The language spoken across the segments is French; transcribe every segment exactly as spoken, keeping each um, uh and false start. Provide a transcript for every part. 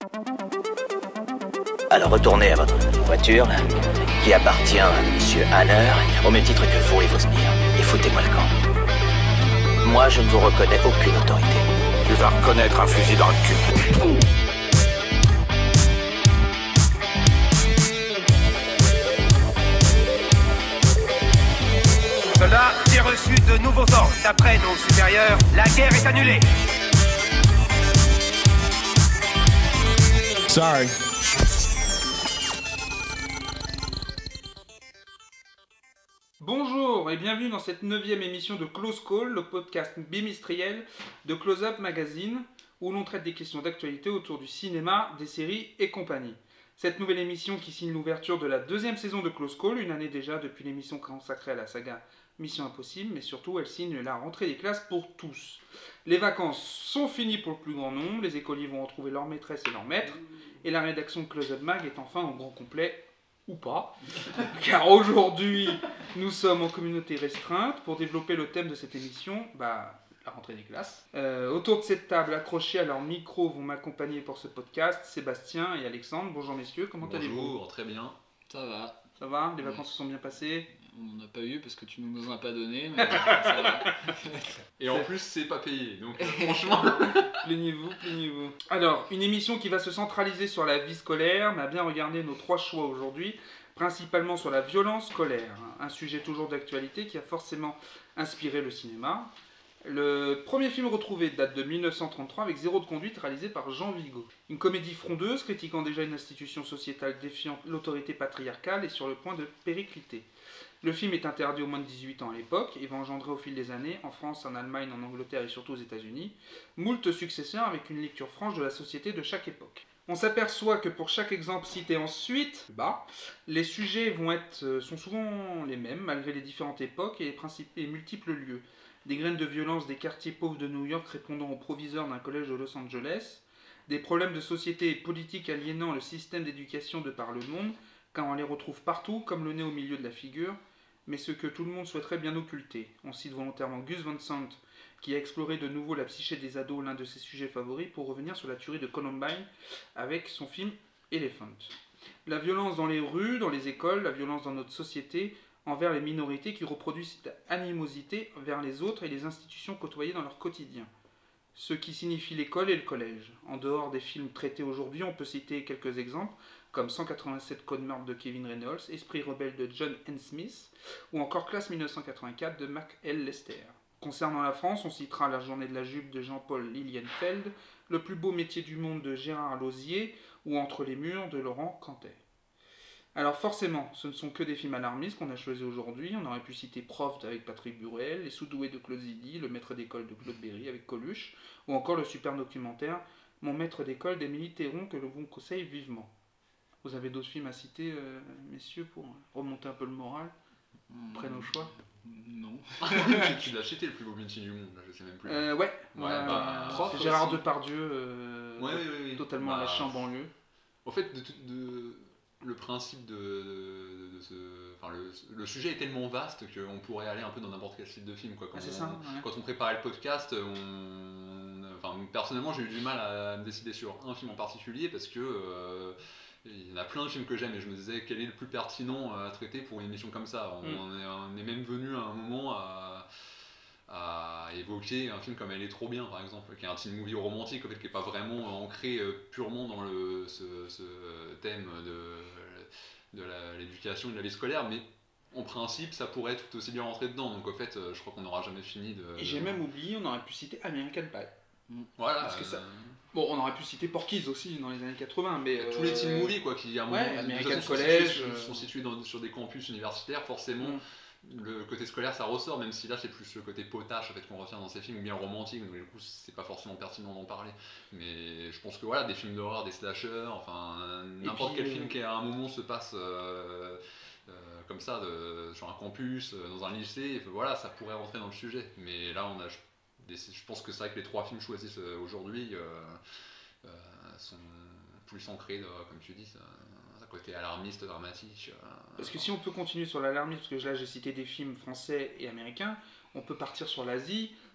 Alors retournez à votre voiture, là, qui appartient à Monsieur Hanner, au même titre que vous et vos sbires, et foutez-moi le camp. Moi, je ne vous reconnais aucune autorité. Tu vas reconnaître un fusil dans le cul. Soldats, j'ai reçu de nouveaux ordres. D'après nos supérieurs, la guerre est annulée. Sorry. Bonjour et bienvenue dans cette neuvième émission de Close Call, le podcast bimestriel de Close Up Magazine, où l'on traite des questions d'actualité autour du cinéma, des séries et compagnie. Cette nouvelle émission qui signe l'ouverture de la deuxième saison de Close Call, une année déjà depuis l'émission consacrée à la saga Mission Impossible, mais surtout elle signe la rentrée des classes pour tous. Les vacances sont finies pour le plus grand nombre, les écoliers vont retrouver leur maîtresse et leur maître, et la rédaction de Close Up Mag est enfin au grand complet, ou pas, car aujourd'hui nous sommes en communauté restreinte pour développer le thème de cette émission, bah, la rentrée des classes. Euh, autour de cette table, accrochés à leur micro, vont m'accompagner pour ce podcast Sébastien et Alexandre. Bonjour messieurs, comment allez-vous ? Bonjour, très bien. Ça va. Ça va ? Les vacances se sont bien passées ? On n'en a pas eu parce que tu ne nous en as pas donné, mais ça va. Et en plus, c'est pas payé, donc euh, franchement... Plaignez-vous, plaignez-vous. Alors, une émission qui va se centraliser sur la vie scolaire, mais à bien regarder nos trois choix aujourd'hui, principalement sur la violence scolaire, un sujet toujours d'actualité qui a forcément inspiré le cinéma. Le premier film retrouvé date de mille neuf cent trente-trois avec Zéro de conduite réalisé par Jean Vigo. Une comédie frondeuse critiquant déjà une institution sociétale défiant l'autorité patriarcale et sur le point de péricliter. Le film est interdit aux moins de dix-huit ans à l'époque et va engendrer au fil des années, en France, en Allemagne, en Angleterre et surtout aux États-Unis, moult successeurs avec une lecture franche de la société de chaque époque. On s'aperçoit que pour chaque exemple cité ensuite, bah, les sujets vont être, sont souvent les mêmes malgré les différentes époques et les principes et multiples lieux. Des graines de violence des quartiers pauvres de New York répondant aux proviseurs d'un collège de Los Angeles, des problèmes de société et politique aliénant le système d'éducation de par le monde, car on les retrouve partout comme le nez au milieu de la figure, mais ce que tout le monde souhaiterait bien occulter. On cite volontairement Gus Van Sant, qui a exploré de nouveau la psyché des ados, l'un de ses sujets favoris, pour revenir sur la tuerie de Columbine avec son film Elephant. La violence dans les rues, dans les écoles, la violence dans notre société, envers les minorités qui reproduisent cette animosité vers les autres et les institutions côtoyées dans leur quotidien. Ce qui signifie l'école et le collège. En dehors des films traités aujourd'hui, on peut citer quelques exemples, comme cent quatre-vingt-sept Codes meurtres de Kevin Reynolds, Esprit rebelle de John N. Smith, ou encore Classe mille neuf cent quatre-vingt-quatre de Mac L. Lester. Concernant la France, on citera La journée de la jupe de Jean-Paul Lilienfeld, Le plus beau métier du monde de Gérard Lauzier, ou Entre les murs de Laurent Cantet. Alors forcément, ce ne sont que des films alarmistes qu'on a choisis aujourd'hui. On aurait pu citer Prof avec Patrick Burel, Les sous-doués de Claude Zidi, Le maître d'école de Claude Berry avec Coluche, ou encore le super documentaire Mon maître d'école d'Émilie Théron que je vous conseille vivement. Vous avez d'autres films à citer, euh, messieurs, pour remonter un peu le moral après nos choix ? Non. Tu l'as cité, Le plus beau métier du monde, je sais même plus. Euh, ouais, Ouais, euh, bah, Prof, Prof Gérard aussi. Depardieu, euh, Ouais, oui, oui, oui. totalement Bah, lâché en banlieue. En fait, de, de, le principe de, de, de ce... Enfin, le, le sujet est tellement vaste qu'on pourrait aller un peu dans n'importe quel style de film. Quoi. Quand, Ah, c'est on, ça, ouais. quand on préparait le podcast, on... enfin, personnellement, j'ai eu du mal à me décider sur un film en particulier parce que... Euh, il y en a plein de films que j'aime et je me disais quel est le plus pertinent à traiter pour une émission comme ça. On, Mm. est, on est même venu à un moment à, à évoquer un film comme Elle est trop bien par exemple, qui est un teen movie romantique en fait, qui n'est pas vraiment ancré euh, purement dans le, ce, ce thème de, de la, l'éducation et de la vie scolaire, mais en principe ça pourrait tout aussi bien rentrer dedans. Donc en fait je crois qu'on n'aura jamais fini de... Et j'ai même oublié, on aurait pu citer American Pie. Voilà, Parce que ça- euh, Bon, on aurait pu citer Porky's aussi dans les années quatre-vingts, mais... tous les euh, teen movies quoi, qui à un ouais, moment, de American toute façon, sont College, situés, euh, sont situés dans, sur des campus universitaires, forcément Mm. le côté scolaire ça ressort, même si là c'est plus le côté potache en fait, qu'on retient dans ces films, ou bien romantique, donc du coup c'est pas forcément pertinent d'en parler. Mais je pense que voilà, des films d'horreur, des slashers, enfin n'importe puis, quel euh, film qui à un moment se passe euh, euh, comme ça de, sur un campus, euh, dans un lycée, voilà, ça pourrait rentrer dans le sujet. Mais là on a, je, je pense que c'est vrai que les trois films choisis euh, aujourd'hui euh, euh, sont plus ancrés, de, comme tu dis, ça, un côté alarmiste, dramatique. Euh, Parce que si on peut continuer sur l'alarmisme, parce que là j'ai cité des films français et américains, on peut partir sur l'Asie,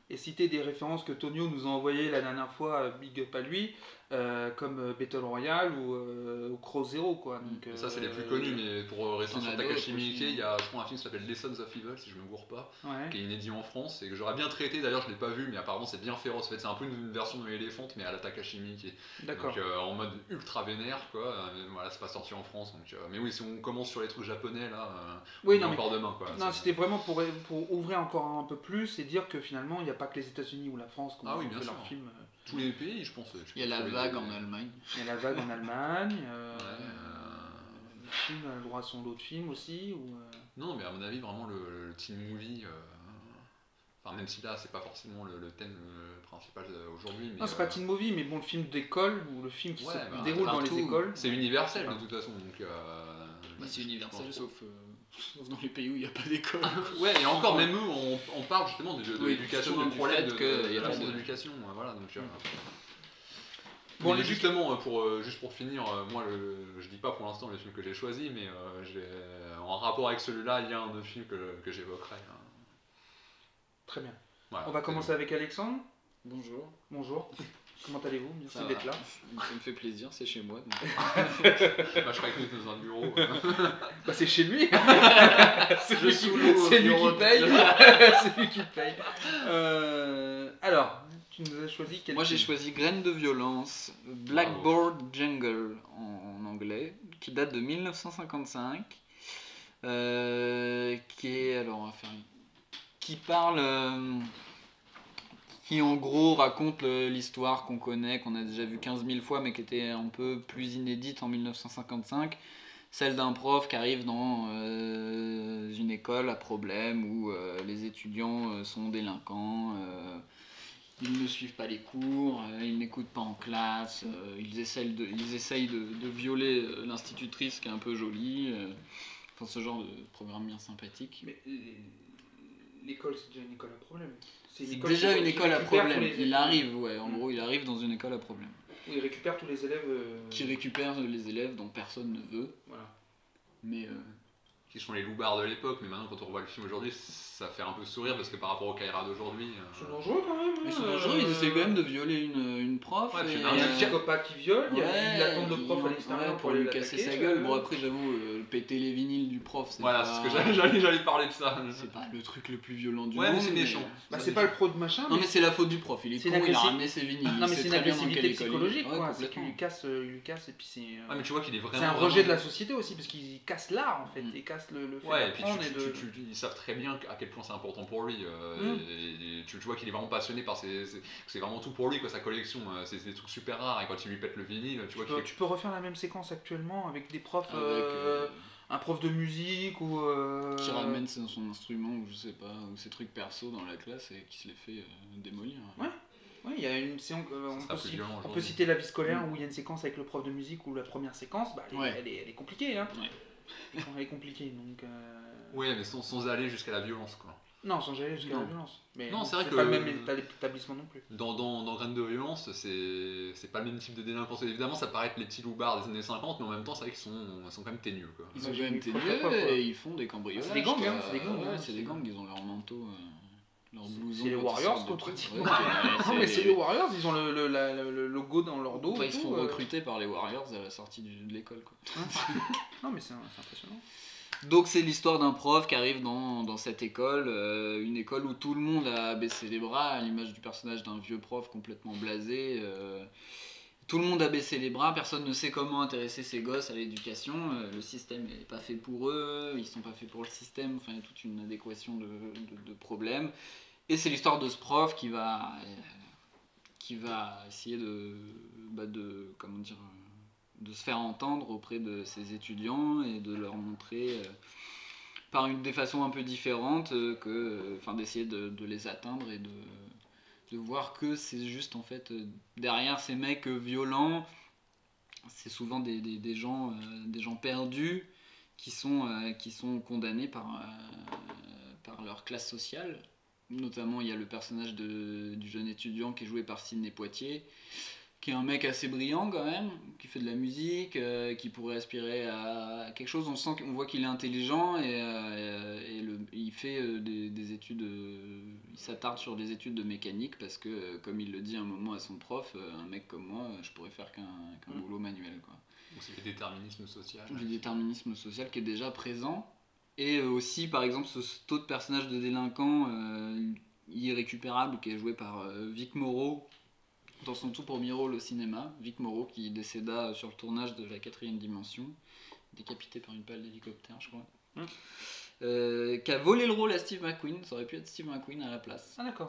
et citer des références que Tonio nous a envoyées la dernière fois, euh, big up à lui, euh, comme euh, Battle Royale ou, euh, ou Crow Zero, quoi. Donc, Ça, c'est les plus euh, connus, mais pour rester il y en sur a Takashi d'autres Miike, aussi. il y a je crois, un film qui s'appelle Lessons of Evil, si je me gourre pas, Ouais. qui est inédit en France et que j'aurais bien traité. D'ailleurs, je l'ai pas vu, mais apparemment, c'est bien féroce. En fait, c'est un peu une version de Elephant, mais à la Takashi Miike. D'accord. Donc, euh, en mode ultra vénère, quoi. Euh, voilà, c'est pas sorti en France. Donc, euh, mais oui, si on commence sur les trucs japonais, là, euh, Oui, on non, est mais- encore demain, quoi. Non, C'est- c'était vraiment pour, pour ouvrir encore un peu plus et dire que finalement, il n'y a pas que les États-Unis ou la France qui ont Ah oui, fait bien leurs sûr. films. euh, Tous les pays, je pense. je Il y a pense la que les- vague en Allemagne. Il y a la vague en Allemagne. Euh, Ouais, euh, Les Chine a le droit à son lot de films aussi. Ou, euh, Non, mais à mon avis, vraiment, le, le teen movie. euh, Enfin, même si là, c'est pas forcément le, le thème euh, principal euh, aujourd'hui. mais, Non, c'est euh, pas teen movie, mais bon, le film d'école ou le film qui Ouais, se bah, déroule dans partout. les écoles. C'est universel de toute façon. Donc, euh, Bah, c'est je universel, pense- sauf, euh, sauf dans les pays où il n'y a pas d'école. Ouais, et encore, même eux, on, on parle justement de, de Oui, l'éducation, justement, du du problème fait de, que de, il y a de pas l'absence de- d'éducation. euh, Voilà, donc. euh, Bon, mais les- justement, euh, pour, euh, juste pour finir, euh, moi, le, je dis pas pour l'instant le film que j'ai choisi, mais euh, j'ai, en rapport avec celui-là, il y a un autre film que, que j'évoquerai. hein. Très bien. Voilà, On va c'est commencer avec Alexandre. Bonjour. Bonjour. Comment allez-vous? Merci Ça va. d'être là. Ça me fait plaisir, c'est chez moi. donc. Bah, je serais avec nous dans un bureau. euh. Bah, c'est chez lui. c'est Je lui, sous qui, l'eau au c'est lui bureau qui de- paye. c'est lui qui paye. Euh, alors, tu nous as choisi quel Moi j'ai film? choisi Graines de violence, Blackboard Jungle en, en anglais, qui date de mille neuf cent cinquante-cinq, euh, qui est alors on va faire une- qui parle, euh, qui en gros raconte le- l'histoire qu'on connaît, qu'on a déjà vu quinze mille fois, mais qui était un peu plus inédite en mille neuf cent cinquante-cinq. Celle d'un prof qui arrive dans euh, une école à problème où euh, les étudiants euh, sont délinquants, euh, ils ne suivent pas les cours, euh, ils n'écoutent pas en classe, euh, ils essayent de, ils essayent de, de violer euh, l'institutrice qui est un peu jolie. euh, Enfin, ce genre de programme bien sympathique. Mais euh, l'école, c'est déjà une école à problème. C'est école déjà qui- une qui école à récupère problème. tous les- Il arrive, ouais, en Mm. gros, il arrive dans une école à problème. où il récupère tous les élèves. euh, Qui récupère les élèves dont personne ne veut, Voilà. mais euh, Qui sont les loupards de l'époque, mais maintenant, quand on revoit le film aujourd'hui, ça fait un peu sourire parce que par rapport au Kaira d'aujourd'hui. euh, Ils sont dangereux quand même. ils sont hein, dangereux, ils euh, essaient quand même de violer une, une prof. Ouais, puis et, il y Il y a a un euh, psychopathe qui viole, il y a- ouais, il attend le prof il- à l'extérieur ouais, pour pour aller lui casser l'attaquer, sa gueule. euh. Bon, après, j'avoue, euh, péter les vinyles du prof, c'est Voilà, pas... c'est ce que j'allais, j'allais, j'allais parler de ça. C'est pas le truc le plus violent du Ouais, mais monde. c'est méchant. Bah, Ça, c'est pas le pro de machin. Non, mais c'est la faute du prof, il est C'est con, une il a agressi- ramené ses vinyles. Non, il mais sait c'est une très bien dans agressivité quelle école il est. psychologique, Ouais, quoi. C'est qu'il complètement. lui casse, euh, il lui casse et puis c'est. euh, Ouais, mais tu vois qu'il est vraiment. c'est un rejet de la vraiment- société aussi parce qu'il casse l'art en fait, Mm. il casse le, le fait Ouais, et puis d'apprendre tu, et tu- de. tu- tu- ils savent très bien à quel point c'est important pour lui. euh, Mm. et- et tu, tu vois qu'il est vraiment passionné par ses. ses- que c'est vraiment tout pour lui, quoi, sa collection. euh, C'est c'est des trucs super rares. Et quand il lui pète le vinyle, tu vois Tu qu'il peux, est. tu peux refaire la même séquence actuellement avec des profs, Avec, euh, euh, un prof de musique ou. euh, qui ramène son son instrument ou je sais pas, ou ses trucs perso dans la classe et qui se les fait euh, démolir. Ouais. Ouais, il y a une séance. euh, on, Ça peut, sera plus ci- violent on peut aujourd'hui. citer la vie scolaire Mm. où il y a une séquence avec le prof de musique où la première séquence, bah, elle, est, Ouais. elle, est, elle est compliquée. Hein. Ouais. Elle est compliquée donc. euh, Ouais, mais sans, sans aller jusqu'à la violence, quoi. Non, sans aller jusqu'à la Non. violence. Mais Non, bon, c'est vrai que- pas le même éta- établissement non plus. Dans, dans, dans Graines de violence, c'est c'est pas le même type de délinquance. Évidemment, ça paraît être les petits loupards des années cinquante, mais en même temps, c'est vrai qu'ils sont, ils sont quand même teigneux, quoi. Ils Bah, sont j'ai quand même vu trois, teigneux trois fois, quoi. et ils font des cambriolages. C'est des gangs, hein, quoi. c'est des gangs, Ouais, hein, c'est c'est- des gangs, ils ont leur manteau, euh, leur C'est- blouson. c'est les quand ils Warriors, sortent de quoi, prison. pratiquement. Ouais, Non, mais c'est les- les Warriors, ils ont le, le, la- le- le logo dans leur dos. Ouais, et ils se tout, font euh. recruter par les Warriors à la sortie du- de l'école. quoi. Non, mais c'est c'est impressionnant. Donc c'est l'histoire d'un prof qui arrive dans, dans cette école, euh, une école où tout le monde a baissé les bras, à l'image du personnage d'un vieux prof complètement blasé. euh, tout le monde a baissé les bras, personne ne sait comment intéresser ses gosses à l'éducation, euh, le système n'est pas fait pour eux, ils sont pas faits pour le système, enfin il y a toute une adéquation de, de- de problèmes. Et c'est l'histoire de ce prof qui va, euh, qui va essayer de, bah, de, comment dire, euh, de se faire entendre auprès de ses étudiants et de leur montrer euh, par une des façons un peu différentes euh, que, euh, enfin d'essayer de, de les atteindre et de, de voir que c'est juste en fait euh, derrière ces mecs euh, violents, c'est souvent des, des, des gens, euh, des gens perdus qui sont, euh, qui sont condamnés par, euh, par leur classe sociale. Notamment, il y a le personnage de, du jeune étudiant qui est joué par Sidney Poitier, qui est un mec assez brillant quand même, qui fait de la musique, euh, qui pourrait aspirer à quelque chose. On sent qu'on voit qu'il est intelligent et, euh, et le, il fait euh, des, des études, euh, il s'attarde sur des études de mécanique parce que, euh, comme il le dit un moment à son prof, euh, un mec comme moi, je pourrais faire qu'un qu'un mmh. boulot manuel, quoi. Donc c'est le déterminisme social. Le déterminisme social qui est déjà présent. Et euh, aussi, par exemple, ce taux de personnage de délinquant euh, irrécupérable qui est joué par euh, Vic Morrow dans son tout premier rôle au cinéma. Vic Morrow qui décéda sur le tournage de La Quatrième Dimension, décapité par une pale d'hélicoptère, je crois. Mmh. Euh, qui a volé le rôle à Steve McQueen. Ça aurait pu être Steve McQueen à la place. Ah d'accord.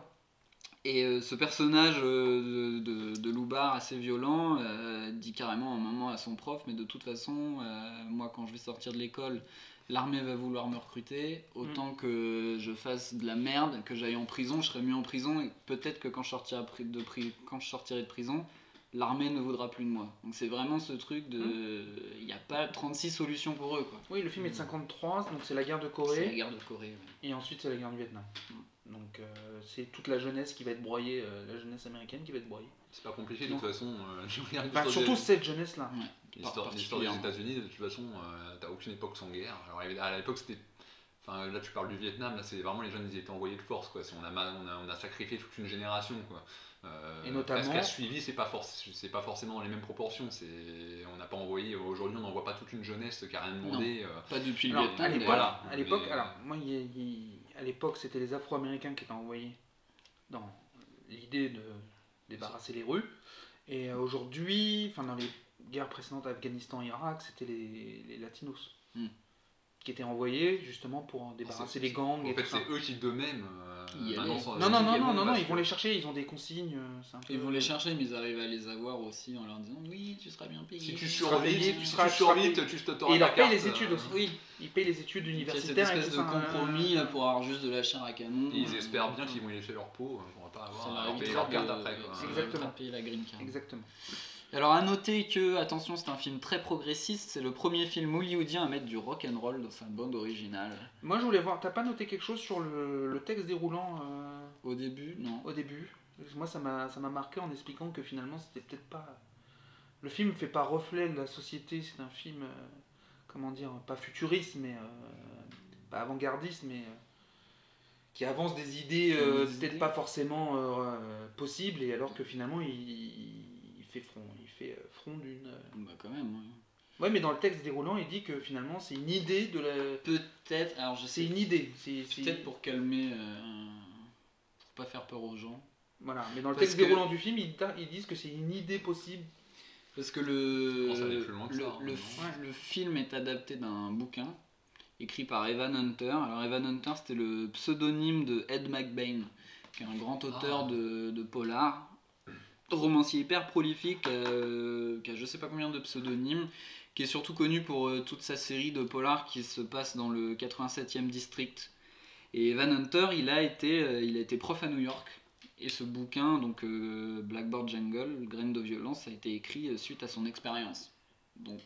Et euh, ce personnage euh, de, de, de loupard assez violent euh, dit carrément un moment à son prof, mais de toute façon, euh, moi quand je vais sortir de l'école, l'armée va vouloir me recruter, autant mmh. que je fasse de la merde, que j'aille en prison, je serai mieux en prison, et peut-être que quand je sortirai de, pri- quand je sortirai de prison, l'armée ne voudra plus de moi. Donc c'est vraiment ce truc de... Il n'y a pas trente-six solutions pour eux, quoi. Oui, le film est de cinquante-trois, donc c'est la guerre de Corée. C'est la guerre de Corée, ouais. Et ensuite c'est la guerre du Vietnam. Mmh. Donc euh, c'est toute la jeunesse qui va être broyée, euh, la jeunesse américaine qui va être broyée. C'est pas compliqué de toute façon. Euh, je regarde bah, surtout des... cette jeunesse-là. Ouais. L'histoire, l'histoire des États-Unis, de toute façon, euh, t'as aucune époque sans guerre. Alors à l'époque c'était, enfin là tu parles du Vietnam, là c'est vraiment les jeunes ils étaient envoyés de force quoi. On a, on a, on a sacrifié toute une génération quoi. Euh, Et notamment. Ce qu'a suivi c'est pas forc- c'est pas forcément dans les mêmes proportions. C'est, on n'a pas envoyé aujourd'hui on n'envoie pas toute une jeunesse qui a rien demandé. Euh... Pas depuis le alors, Vietnam. À l'époque, voilà. à l'époque Mais... alors moi il, il, à l'époque c'était les Afro-Américains qui étaient envoyés dans l'idée de débarrasser les rues. Et aujourd'hui, enfin dans les guerres précédentes Afghanistan et Irak, c'était les, les Latinos mm. qui étaient envoyés justement pour débarrasser les gangs. En et fait, tout c'est ça. eux qui d'eux-mêmes. Euh, non, sans, non, non, non, non, non, non, ils vont les chercher, ils ont des consignes. Un peu... Ils vont les chercher, mais ils arrivent à les avoir aussi en leur disant oui, tu seras bien payé. Si tu survis, tu seras survie, tu t'auras. Et ils leur payent les études aussi. Oui, ils payent les études universitaires. C'est cette espèce de compromis pour avoir juste de la chair à canon. Et ils espèrent bien qu'ils vont y laisser leur peau, on va pas avoir à payer leur carte après. Exactement. Payer la green card. Exactement. Alors à noter que, attention, c'est un film très progressiste, c'est le premier film hollywoodien à mettre du rock'n'roll dans sa bande originale. Moi je voulais voir, t'as pas noté quelque chose sur le, le texte déroulant euh, au début? Non. Au début. Moi ça m'a, ça m'a marqué en expliquant que finalement c'était peut-être pas... Le film fait pas reflet de la société, c'est un film, euh, comment dire, pas futuriste, mais... Euh, pas avant-gardiste, mais... Euh, qui avance des idées euh, des peut-être idées. Pas forcément euh, possibles, et alors que finalement il... il fait front, il fait front d'une... Bah quand même, ouais. Ouais, mais dans le texte déroulant, il dit que finalement c'est une idée de la... Peut-être, alors je sais... C'est une idée. C'est, c'est... Peut-être pour calmer... Euh, pour pas faire peur aux gens. Voilà, mais dans le Parce texte que... déroulant du film, ils, ils disent que c'est une idée possible. Parce que le... Oh, ça va plus loin que le, ça, le, hein, le, le film est adapté d'un bouquin écrit par Evan Hunter. Alors Evan Hunter, c'était le pseudonyme de Ed McBain, qui est un grand auteur ah. de, de polar. Romancier hyper prolifique, euh, qui a je sais pas combien de pseudonymes, qui est surtout connu pour euh, toute sa série de polars qui se passe dans le quatre-vingt-septième district. Et Evan Hunter, il a été, euh, il a été prof à New York. Et ce bouquin, donc euh, Blackboard Jungle, Graines de violence, a été écrit euh, suite à son expérience. Donc,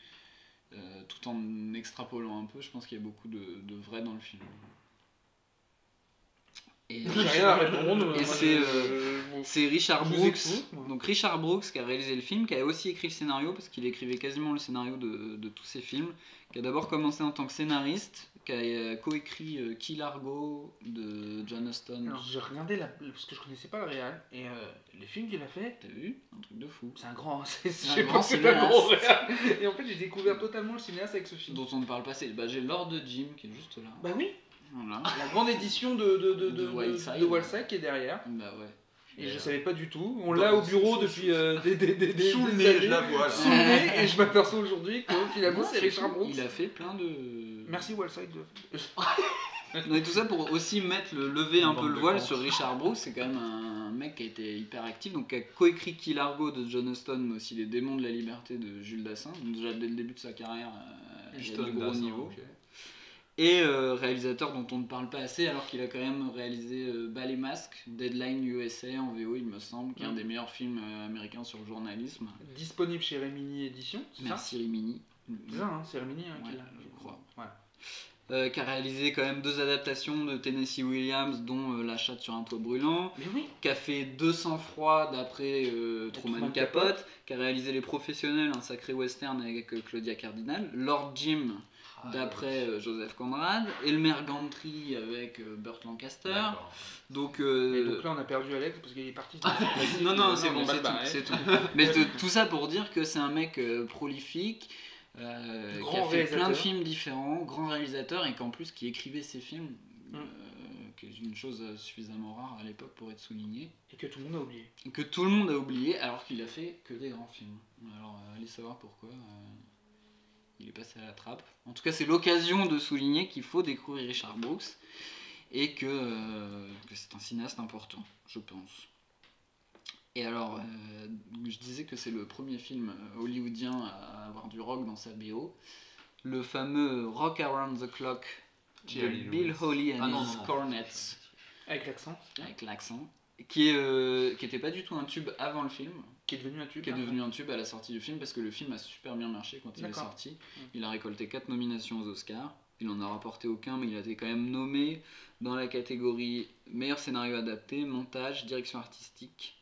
euh, tout en extrapolant un peu, je pense qu'il y a beaucoup de, de vrai dans le film. Et, J'ai rien à répondre. Et c'est, euh, c'est Richard Brooks, donc Richard Brooks qui a réalisé le film, qui a aussi écrit le scénario, parce qu'il écrivait quasiment le scénario de, de tous ses films, qui a d'abord commencé en tant que scénariste, qui a coécrit euh, Key Largo de John Huston. Alors j'ai regardé, la, parce que je connaissais pas le réal, et euh, les films qu'il a fait... T'as vu? Un truc de fou. C'est un grand... C'est, c'est un grand c'est un grand réal. Et en fait j'ai découvert totalement le cinéaste avec ce film. Dont on ne parle pas assez. Bah, j'ai Lord de Jim qui est juste là. Bah oui. Voilà. La grande édition de, de, de, de, de, Wildside, de Wildside qui est derrière. Bah ouais. Et, et je savais pas du tout. On l'a au bureau depuis euh, des, des, des, des, sous le des nez, années. je la vois là. Sous le nez, et je m'aperçois aujourd'hui que finalement non, c'est Richard Brooks. Il a fait plein de... Merci Wildside. Non, et tout ça pour aussi mettre le, lever un peu le voile sur Richard Brooks. C'est quand même un mec qui a été hyper actif, donc qui a coécrit Key Largo de John Huston, mais aussi Les Démons de la Liberté de Jules Dassin. Donc déjà dès le début de sa carrière, euh, il y a du gros niveau. Okay. Et euh, réalisateur dont on ne parle pas assez, alors qu'il a quand même réalisé euh, Bal et Masque, Deadline U S A en V O il me semble, qui est un des meilleurs films euh, américains sur le journalisme. Disponible chez Rimini Édition, c'est Merci ça Rimini. C'est ça, hein, c'est Rimini hein, ouais, qui l'a, je crois. Voilà. euh, qui a réalisé quand même deux adaptations de Tennessee Williams, dont euh, La chatte sur un toit brûlant, Mais oui. qui a fait deux cents froids d'après euh, Truman, Truman Capote, Capote. qui a réalisé Les Professionnels, un sacré western avec euh, Claudia Cardinal, Lord Jim Ah, d'après euh, Joseph Conrad, Elmer Gantry avec euh, Burt Lancaster. D'accord. Donc, Et euh, donc là, on a perdu Alex parce qu'il est parti. non, non, c'est on bon, va c'est le tout, barrer. c'est tout. Mais de- tout ça pour dire que c'est un mec euh, prolifique, euh, Grand qui a fait plein de réalisateur. films différents, grand réalisateur, et qu'en plus qui écrivait ses films, Mm. euh, qui est une chose suffisamment rare à l'époque pour être soulignée, Et que tout le monde a oublié. et que tout le monde a oublié alors qu'il a fait que des grands films. Alors euh, allez savoir pourquoi. euh, il est passé à la trappe. En tout cas, c'est l'occasion de souligner qu'il faut découvrir Richard Brooks et que, euh, que c'est un cinéaste important, je pense. Et alors, euh, je disais que c'est le premier film hollywoodien à avoir du rock dans sa B O. Le fameux Rock Around the Clock de Jerry Bill Lewis. Holly and Ah non, his non, non. Cornets, Avec l'accent. avec l'accent, qui est, euh, qui était pas du tout un tube avant le film, Qui est devenu un tube. qui est après. devenu un tube à la sortie du film parce que le film a super bien marché quand il est D'accord. sorti. Il a récolté quatre nominations aux Oscars. Il en a rapporté aucun, mais il a été quand même nommé dans la catégorie meilleur scénario adapté, montage, direction artistique.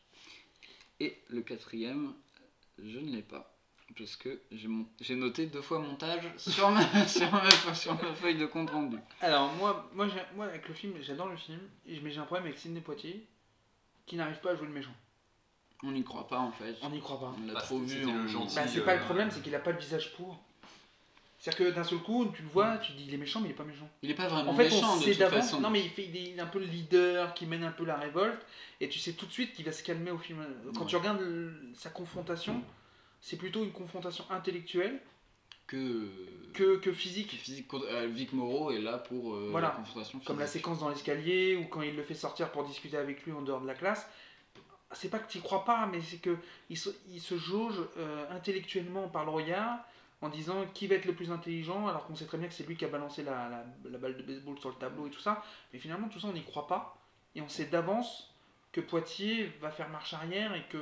Et le quatrième, je ne l'ai pas. Parce que j'ai mon- j'ai noté deux fois montage sur ma, sur ma, sur ma feuille de compte rendu. Alors, moi, moi, j'ai- moi, avec le film, j'adore le film, et- mais j'ai un problème avec Sidney Poitier, qui n'arrive pas à jouer le méchant. On n'y croit pas en fait. On n'y croit pas. On l'a Bah, trop c'était- vu. c'était le en- gentil. Bah, c'est euh, pas le problème, c'est qu'il a pas le visage pour. C'est-à-dire que d'un seul coup, tu le vois, tu te dis il est méchant, mais il est pas méchant. Il est pas vraiment En fait, méchant on de sait toute d'avance. façon. Non, mais il fait il est un peu le leader qui mène un peu la révolte, et tu sais tout de suite qu'il va se calmer au film. Quand Ouais. tu regardes le- sa confrontation, c'est plutôt une confrontation intellectuelle Que, que, que physique. physique, euh, Vic Morrow est là pour euh, Voilà. la confrontation physique. Comme la séquence dans l'escalier, ou quand il le fait sortir pour discuter avec lui en dehors de la classe. C'est pas que tu crois pas, mais c'est que il se, il se jauge euh, intellectuellement par le regard en disant qui va être le plus intelligent, alors qu'on sait très bien que c'est lui qui a balancé la, la, la balle de baseball sur le tableau et tout ça. Mais finalement, tout ça, on n'y croit pas. Et on sait d'avance que Poitiers va faire marche arrière et que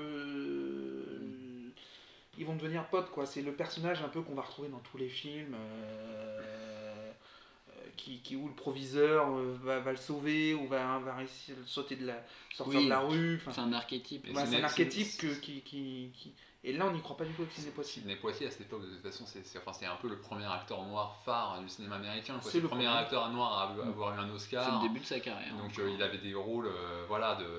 euh, ils vont devenir potes, quoi. C'est le personnage un peu qu'on va retrouver dans tous les films. euh, Qui, qui, où le proviseur euh, va, va le sauver ou va, va réussir à sauter de la, sortir Oui. de la rue. Enfin, C'est un archétype. Et bah, c'est Sidney- un archétype c'est- que, qui, qui, qui- Et là, on n'y croit pas du tout avec Sidney Poitier. Sidney Poitier, à cette époque, de toute façon, c'est c'est- enfin, c'est un peu le premier acteur noir phare du cinéma américain. quoi. C'est C'est le le premier premier. acteur noir à avoir- avoir eu un C'est Oscar. le début de sa carrière. Donc euh, il avait des rôles, euh, voilà, de...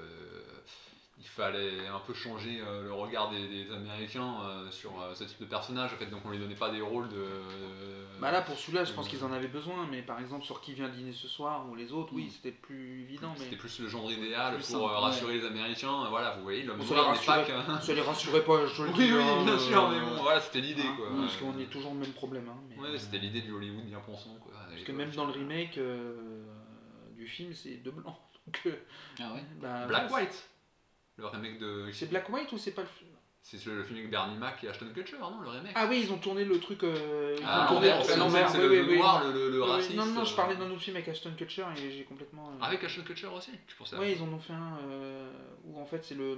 il fallait un peu changer euh, le regard des, des Américains euh, sur euh, ce type de personnage, en fait, donc on lui donnait pas des rôles de... Bah là, pour celui-là, je pense Euh, qu'ils en avaient besoin, mais par exemple, sur Qui vient dîner ce soir ou les autres, oui, Mm. c'était plus évident. Mais C'était plus le genre idéal Plus pour simple, euh, rassurer les Américains, voilà, vous voyez, l'homme On se noir les n'est pas rassurait. qu'un... ça les rassurait pas, je te le Oui, dis. oui, hein, bien euh, sûr, mais bon, voilà, c'était l'idée, hein, quoi. Parce qu'on est toujours le même problème. Hein, mais, Ouais, c'était l'idée du Hollywood bien pensant, quoi. Parce que même dans le remake euh, du film, c'est deux blancs. Donc, euh, Ah ouais. bah, Black ouais, White, le remake de... C'est Black White ou c'est pas le film? C'est le film avec Bernie Mac et Ashton Kutcher, non, le remake. Ah oui, ils ont tourné le truc. Euh, ils Ah, ont tourné l'envers, à c'est l'envers. c'est Oui, le, oui, le oui. noir, le, le, le Oui, oui. raciste. Non, non, je euh, parlais d'un autre film avec Ashton Kutcher et j'ai complètement. euh, Avec Ashton Kutcher aussi, je pensais. à- Ouais, ils en ont fait un euh, où en fait c'est le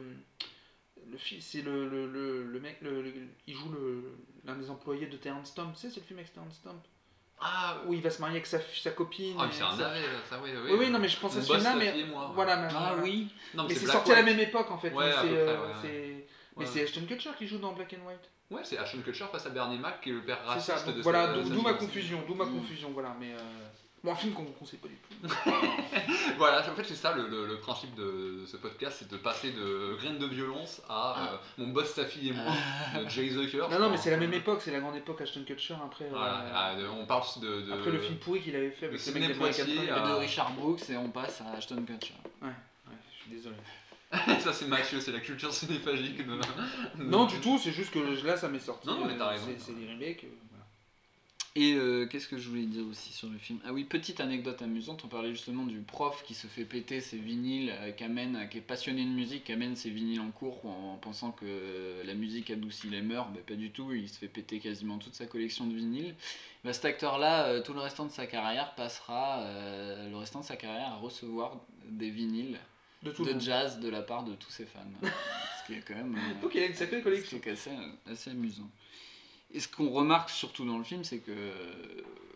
le fi- c'est le, le, le, le mec le, le- il joue le l'un des employés de Terrence Stamp, tu sais, c'est le film avec Terrence Stamp Ah, où il va se marier avec sa, sa copine. ah et mais c'est un ça- navet, là, ça, oui, oui. Oui, oui, non, mais je pense à On celui-là, bosse, mais sa fille et moi, ouais. voilà. Mais, Ah voilà. oui. Non, Mais c'est Black sorti à la White. même époque en fait. Ouais, donc à c'est, peu près, euh, ouais, c'est- Mais Ouais. c'est Ashton Kutcher qui joue dans Black and White. Ouais, c'est Ashton Kutcher face à Bernie Mac qui est le père C'est raciste ça. donc de voilà, sa- d'où sa d'où ma fiancée. confusion, d'où ma Mm. confusion, voilà. Mais euh, bon, un film qu'on ne conseille pas du tout. Voilà, en fait c'est ça le, le- le principe de, de ce podcast, c'est de passer de graines de violence à euh, mon boss, sa fille et moi, de Jay Zucker. Non, non, mais c'est la même époque, c'est la grande époque Ashton Kutcher après. euh, Voilà, ah, de- on parle de, de- Après le film pourri qu'il avait fait avec de le mec Sidney de American Poitier, Pie. euh, Et de Richard Brooks et on passe à Ashton Kutcher. Ouais, je suis désolé. ça c'est Mathieu, c'est la culture cinéphagique de... Non, du tout, c'est juste que là ça m'est sorti. Non, non, mais t'as euh, raison. c'est- C'est des remakes. euh, voilà. Et euh, qu'est-ce que je voulais dire aussi sur le film? Ah oui, petite anecdote amusante, on parlait justement du prof qui se fait péter ses vinyles, euh, qui, amène, qui est passionné de musique, qui amène ses vinyles en cours en pensant que euh, la musique adoucit les mœurs. Ben, pas du tout, il se fait péter quasiment toute sa collection de vinyles. Ben, cet acteur-là, euh, tout le restant de sa carrière, passera euh, le restant de sa carrière à recevoir des vinyles De tout le de monde. jazz de la part de tous ses fans. Ce qui est quand même... euh, Donc il a une sacrée collection. c'est assez, assez amusant. Et ce qu'on remarque surtout dans le film, c'est que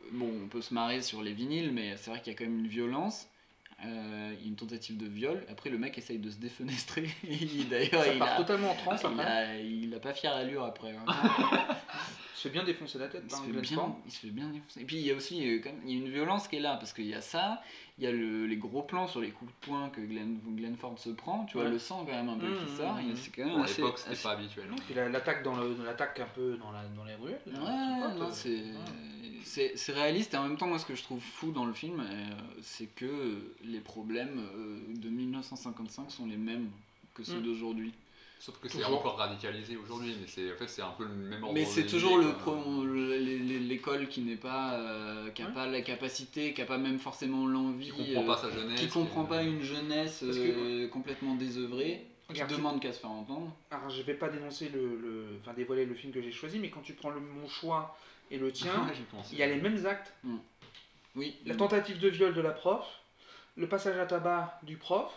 bon, on peut se marrer sur les vinyles, mais c'est vrai qu'il y a quand même une violence. Euh, il y a une tentative de viol, après le mec essaye de se défenestrer. D'ailleurs, Ça il part a, totalement en transe il, après. a, il a pas fière allure après. Hein. Il se fait bien défoncer la tête Il par se, un fait Glenn bien, Ford. il se fait bien défoncer. Et puis il y a aussi euh, quand même, il y a une violence qui est là, parce qu'il y a ça, il y a le, les gros plans sur les coups de poing que Glenn, Glenn Ford se prend, tu vois Ouais. le sang quand même un peu Mmh, qui sort, mmh, et mmh. c'est quand même Pour assez, l'époque, c'était assez- pas habituel. Non, puis la- l'attaque dans le, l'attaque un peu dans, la, dans les ruelles. là, Ouais, son pote, non, euh, c'est, ouais. c'est, c'est réaliste, et en même temps, moi ce que je trouve fou dans le film, euh, c'est que les problèmes euh, de mille neuf cent cinquante-cinq sont les mêmes que ceux Mm. d'aujourd'hui. Sauf que c'est Toujours. encore radicalisé aujourd'hui, mais c'est, en fait, c'est un peu le même ordre Mais c'est d'idée, toujours le quoi. pro- le- les- les- l'école qui n'est pas, euh, qui a Ouais. pas la capacité, qui a pas même forcément l'envie, Qui comprend euh, pas sa jeunesse. qui comprend qui- pas une jeunesse Parce que- euh, complètement désœuvrée, qui Regarde, tu- demande qu'à se faire entendre. Alors je vais pas dénoncer le, le, enfin dévoiler le film que j'ai choisi, mais quand tu prends le, mon choix et le tien, Ouais, j'y pense. il y a les mêmes actes. Oui. La tentative de viol de la prof, le passage à tabac du prof,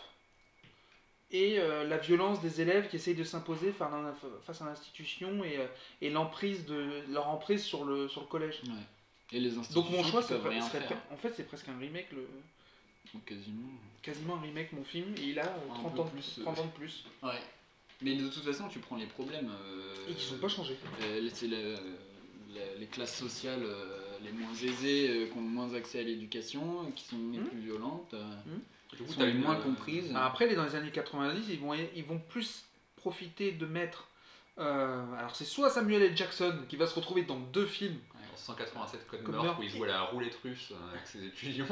et euh, la violence des élèves qui essayent de s'imposer fa- face à l'institution et, euh, et l'emprise de leur emprise sur le, sur le collège. Ouais. Et les institutions Donc mon choix, qui c'est peuvent pre- rien serait faire. pre- en fait c'est presque un remake, le, Donc, quasiment. quasiment un remake mon film, et il a euh, Un trente peu ans, de plus, plus, trente ans de plus, Ouais. Mais de toute façon, tu prends les problèmes. euh, et qui sont pas changés. euh, c'est le- le- les classes sociales euh, les moins aisées, euh, qui ont moins accès à l'éducation, qui sont les Mmh. plus violentes, euh, Du qui coup, sont t'as les une, moins euh, comprises. Bah, après, les- dans les années quatre-vingt-dix, ils vont, ils vont plus profiter de mettre. euh, alors, c'est soit Samuel L. Jackson qui va se retrouver dans deux films, En cent quatre-vingt-sept Code Code Meurtre, Meurtre. où il joue à la roulette russe euh, avec ses étudiants.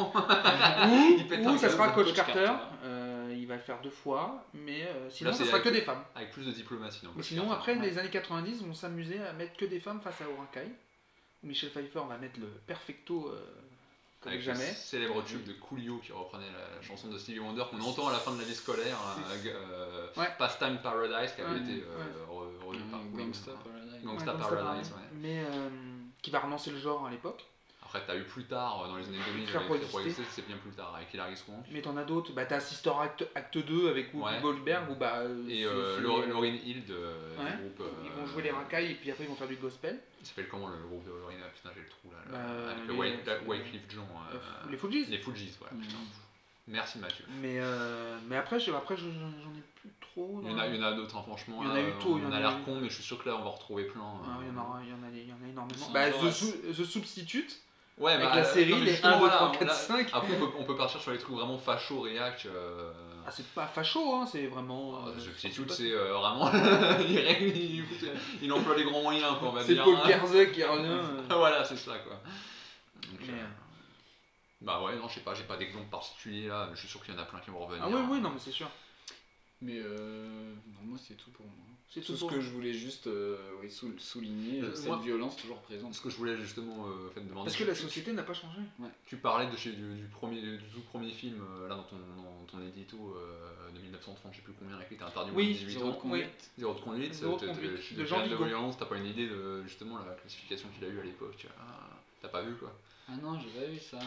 ou, Il pète ou un ça câble. sera Coach Coach Carter. Carter. euh, il va le faire deux fois, mais euh, sinon, Là, ça c'est sera que avec- des femmes. Avec plus de diplomatie. donc, Mais Coach sinon, Carter. après, ouais. les années quatre-vingt-dix vont s'amuser à mettre que des femmes face à Orinkai. Où Michel Pfeiffer va mettre le perfecto euh, comme Avec jamais. le célèbre tube de Coolio qui reprenait la, la chanson de Stevie Wonder qu'on entend à la fin de la vie scolaire, C'est- euh, Ouais. Pastime Paradise, qui avait Ouais, été euh, ouais. re- revu Euh, par Gangsta Queen. Paradise. Gangsta Ouais, Paradise, Paradise, ouais. Mais euh, qui va relancer le genre à l'époque. Après, t'as eu plus tard, dans les années deux mille, Frère avec Prodigy. Prodigy, c'est bien plus tard, avec Hilary Swank. Mais t'en as d'autres. Bah, t'as Sister Act, Act deux avec Whoopi Ouais. Goldberg. Où, bah, Et c'est- euh, c'est- Lauryn Lauryn Hill de, Ouais. du groupe. Ils euh, vont jouer les racailles et puis après ils vont faire du gospel. Il s'appelle comment le groupe de Lauryn? Ah, putain, j'ai le trou là. là, Bah, avec les- le White, c'est- Wycliffe Jean. euh, les Fujis. Les Fujis, voilà. Mm. putain. Merci Mathieu. Mais, euh, mais après, je, après je- j'en ai plus trop. Il y en a, il y en a d'autres, hein, franchement. Il y en là, a eu tôt, il y On en a a l'air eu. con, mais je suis sûr que là, on va en retrouver plein. Ah, euh. il, y en a, il, y en a, il y en a énormément. C'est Bah, un genre The, à- Su- The Substitute, Ouais, avec bah, la euh, série, non, mais les justement, un, deux, voilà, trois, on quatre, a- cinq. Après, on peut, on peut partir sur les trucs vraiment facho, réac. Euh... Ah, c'est pas facho, hein, c'est vraiment. Ah, euh, The Substitute, pas- c'est euh, vraiment. il, règle- il, il emploie les grands moyens, quoi, on va C'est dire. Paul hein. Kersey qui revient. euh. Voilà, c'est ça, quoi. Donc, Mais, euh, euh, Bah ouais, non, je sais pas, j'ai pas d'exemple particulier là, mais je suis sûr qu'il y en a plein qui vont revenir. Ah, oui, oui, non, mais c'est sûr. Mais euh, non, moi c'est tout pour moi. C'est Tout tout ce pour que moi. je voulais juste euh, oui, sou- souligner, Euh, cette moi- violence toujours présente. Ce que je voulais justement euh, en fait, demander. Parce que la société n'a pas changé. Tu parlais de chez, du, du premier, du tout premier film, euh, là dans ton, dans ton édito euh, de mille neuf cent trente, je sais plus combien, qui était interdit Oui, moins de dix-huit Zéro de ans. conduite. Zéro de conduite, Zéro de t'as- t'as- conduite, t'as- de t'as- Jean t'as de Vigo. violence, t'as pas une idée de justement la classification qu'il a eu à l'époque, tu vois. Ah, t'as pas vu quoi. Ah non, j'ai pas vu ça.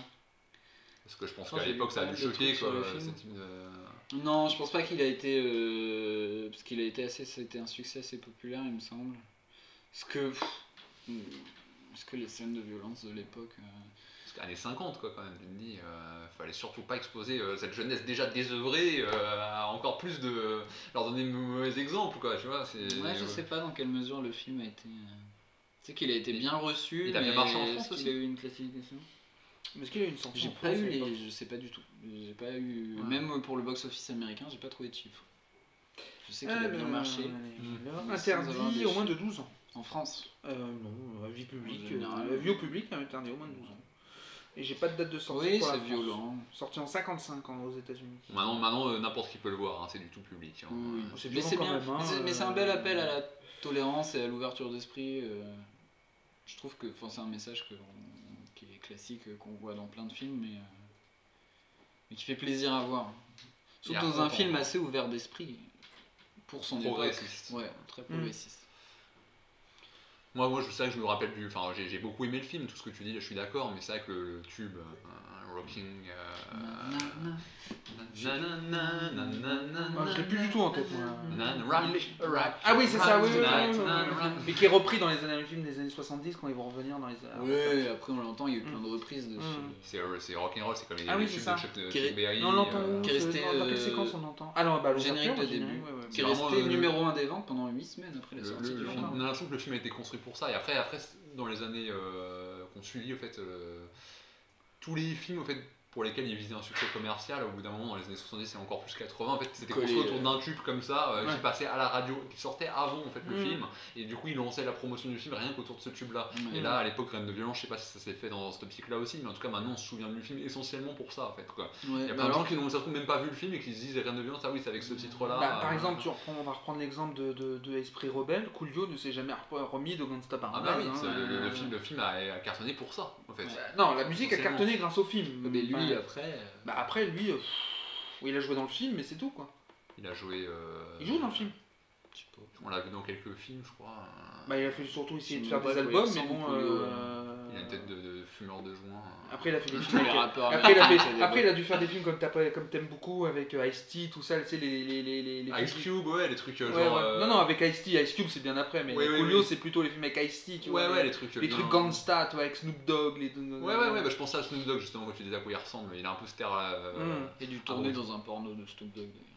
Parce que je pense Je pense qu'à que j'ai l'époque vu ça a pas dû mal de choquer trucs sur quoi, le ce film. type de. Non, je pense pas qu'il a été. Euh, parce qu'il a été assez. C'était un succès assez populaire, il me semble. Parce que. pff, Parce que les scènes de violence de l'époque. euh, Parce qu'années cinquante quoi quand même, tu me dis, euh, fallait surtout pas exposer euh, cette jeunesse déjà désœuvrée euh, à encore plus de. leur donner de mauvais exemples quoi, tu vois. C'est, Ouais, je sais pas dans quelle mesure le film a été. euh, Tu sais qu'il a été bien reçu. il a bien mais marché en est-ce France qu'il aussi a eu une classification? Mais est-ce qu'il a eu une sanction J'ai en pas France, eu à les. l'époque Je sais pas du tout. J'ai pas eu. Ouais. Même pour le box-office américain, j'ai pas trouvé de chiffres. Je sais qu'il Ah, a bien le- marché. le- Mais sans avoir Interdit des au moins de chiffres. douze ans. En France. Euh, non, la vie publique. En général. euh, la vie au public, hein, interdit au moins de douze ans. Et j'ai pas de date de sortie Oui, pour la c'est France. violent. Sorti en cinquante-cinq ans aux États-Unis. Maintenant, maintenant euh, n'importe qui peut le voir, hein, c'est du tout public. hein. Oui, C'est mais violent c'est quand bien. même, hein, mais c'est- mais c'est un euh, bel appel à la tolérance et à l'ouverture d'esprit. euh, Je trouve que enfin, c'est un message que, on- qui est classique, euh, qu'on voit dans plein de films, mais, euh, mais qui fait plaisir à voir. Il y a Surtout dans un longtemps. film assez ouvert d'esprit pour son époque. Progressiste. Ouais, très Mm. progressiste. Moi, moi, je sais que je me rappelle du. Enfin, j'ai j'ai beaucoup aimé le film, tout ce que tu dis, je suis d'accord, mais c'est vrai que le, le tube, euh, Rocking. Euh, Ah, je l'ai plus du tout en tête, moi. Nan, rock, rock, Ah oui, c'est ça, oui, oui, oui, rock, oui, oui, nan, oui. rock. Mais qui est repris dans les années, films des années soixante-dix quand ils vont revenir dans les Ouais, après on l'entend, il y a eu plein de reprises dessus. Mm. C'est euh, c'est rock'n'roll, c'est comme les Ah oui, les c'est tubes ça. de Chuck, de Qui est- Chuck Berry. Non, on l'entend euh, où qui est ce- resté, dans, dans quelle euh, séquence on l'entend? Ah non, bah, Le générique de l'ouverture, début, ouais, ouais. qui est vraiment, resté euh, numéro un des ventes pendant huit semaines après la Le- sortie le- du le film. film- on a l'impression que le film a été construit pour ça. Et après, après dans les années euh, qu'on suivit, au fait, euh, tous les films, au fait, pour lesquels il visait un succès commercial, au bout d'un moment, dans les années soixante-dix et encore plus quatre-vingts, en fait, c'était Collé, construit autour euh, d'un tube comme ça, euh, Ouais. qui passait à la radio, qui sortait avant, en fait, le Mm. film. Et du coup, il lançait la promotion du film rien qu'autour de ce tube-là. Ouais. Et là, à l'époque, Reine de violence, je sais pas si ça s'est fait dans cette optique-là aussi, mais en tout cas, maintenant, on se souvient du film essentiellement pour ça, en fait, quoi. Ouais, Il y a bah plein de gens alors, qui n'ont ça se trouve même pas vu le film et qui se disent Reine de violence, ah oui, c'est avec ce titre-là. Bah, par euh, exemple, tu reprends, on va reprendre l'exemple de, de, de Esprit Rebelle. Coolio ne s'est jamais re- remis de Gangsta Ah Paradise. bah oui, hein, c'est- le, le euh, film, le film a, a cartonné pour ça, en fait. bah, non, la musique a Essentiellement. cartonné grâce au film. mais lui Enfin, après. euh, bah après, lui, euh, pff, oui, il a joué dans le film, mais c'est tout quoi. Il a joué. euh, Il joue dans le film. je sais pas. On l'a vu dans quelques films, je crois. Bah, il a fait surtout essayer de Je faire me des rappelle, albums, oui, mais il bon. ressemble, Coolio, euh, Il a une tête de, de fumeur de joint. Après, il a fait des Tous films. les avec- rappeurs Après, il a, fait- américains, c'est des après, il bons. a dû faire des films comme t'as- comme t'aimes beaucoup avec euh, Ice-T, tout ça, tu sais, les, les, les, les, les Ice films- Cube, ouais, les trucs euh, Ouais, genre. ouais. euh, Non, non, avec Ice-T, Ice Cube c'est bien après, mais Oui, oui, Coolio oui. c'est plutôt les films avec Ice-T, tu Ouais, vois. ouais, les, les trucs. les bien- trucs Gangsta, tu vois, avec Snoop Dogg, les. Ouais, ouais, ouais, bah, je pensais à Snoop Dogg justement quand tu disais à quoi il ressemble. Il a un peu ce terre. euh, Mm. Et du tourner Ah ouais. dans un porno de Snoop Dogg d'ailleurs.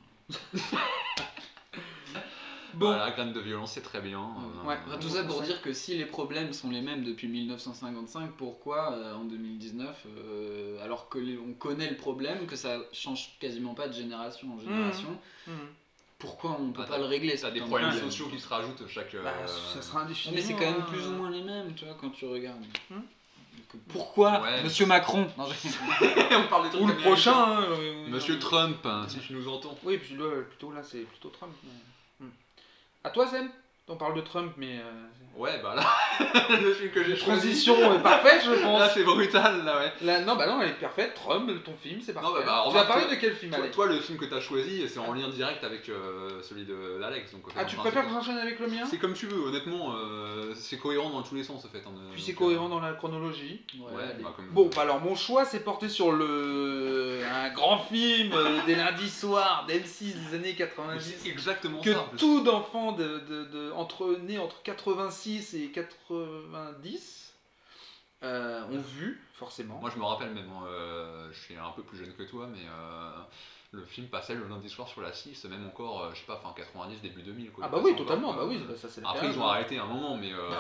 Bon, Voilà, Graine de violence, c'est très bien. euh, Ouais. Enfin, tout ça pour dire que si les problèmes sont les mêmes depuis mille neuf cent cinquante-cinq, pourquoi euh, en deux mille dix-neuf, euh, alors que les- on connaît le problème, que ça change quasiment pas de génération en génération, Mhm. pourquoi on peut Bah, pas le régler T'as ce des putain de problèmes problème. sociaux qui se rajoutent chaque. bah, euh, ça sera indéfiniment. Mais c'est quand même hein. plus ou moins les mêmes, tu vois, quand tu regardes. Hmm. Donc, pourquoi Ouais. Monsieur Macron non, je- On parle des trucs Ou le américains. prochain. hein, euh, Monsieur Trump, hein, si tu nous entends. Oui, puis là, plutôt là, c'est plutôt Trump. mais- Hmm. À toi, Sam. On parle de Trump, mais. euh, Ouais, bah là, le film que j'ai choisi. Transition euh, parfaite, je pense. Là, c'est brutal, là, ouais. Là, non, bah non, elle est parfaite. Trump, ton film, c'est parfait. bah, bah, tu vas remarque, parler toi- de quel film, Toi, allez toi, le film que t'as choisi, c'est en lien direct avec euh, celui de d'Alex. donc, Ah, tu enfin, préfères c'est- que j'enchaîne avec le mien C'est comme tu veux, honnêtement, euh, c'est cohérent dans tous les sens en fait. hein, Puis donc, c'est euh, cohérent dans la chronologie. Ouais, allez. bah, comme- Bon, bah alors mon choix s'est porté sur le un grand film euh, des lundis soirs d'M six des années Mais quatre-vingt-dix c'est exactement que ça. en plus. tout d'enfant de, de, de- entre né entre quatre-vingt-six et quatre-vingt-dix euh, ont vu forcément. Moi je me rappelle même, hein, euh, je suis un peu plus jeune que toi, mais euh, le film passait le lundi soir sur la six, même encore, euh, je sais pas, fin quatre-vingt-dix, début deux mille. Quoi, Ah il bah passait oui, encore, totalement. quoi. Bah oui, bah ça c'est la Après période, ils ont hein. arrêté un moment, mais. euh,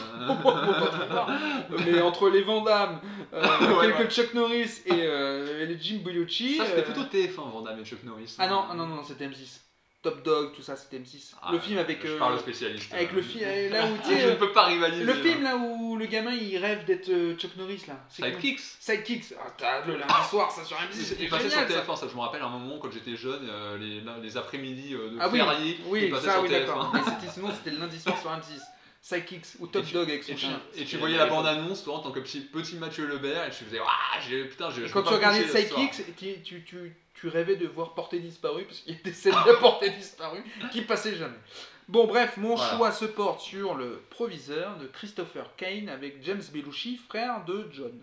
Mais entre les Van Damme, euh, Ouais, quelques ouais. Chuck Norris et euh, les Jim Belushi. Ça c'était euh, plutôt T F un, Van Damme et Chuck Norris. Ah non, ah non, non, non, c'était M six. Top Dog, tout ça, c'était M six. Ah, le film avec. Je euh, parle au spécialiste. avec euh, le film là où tu Je sais, ne euh, peux pas rivaliser. le hein. film là où le gamin il rêve d'être euh, Chuck Norris là. C'est comment Sidekicks. Sidekicks. Ah t'as le lundi soir ça sur M six, c'était Il passait sur génial T ça. F un, ça je me rappelle un moment quand j'étais jeune, euh, les, les après-midi euh, de Ah oui, férié, il oui, passait ça sur oui T F un. d'accord. Mais c'était sinon c'était le lundi soir sur M six. Sidekicks ou Top Et tu- Dog avec son Et tu, chien. et tu C'était voyais la la belle bande-annonce, toi, en tant que petit, petit Mathieu Lebert, et tu faisais ah, j'ai putain, je. Et je quand peux tu pas regardais coucher ce soir. Sidekicks, tu, tu, tu, tu rêvais de voir Portée disparue parce qu'il y a des scènes de Portée disparue qui passaient jamais. Bon bref, mon Voilà. choix se porte sur le Proviseur de Christopher Kane avec James Belushi, frère de John.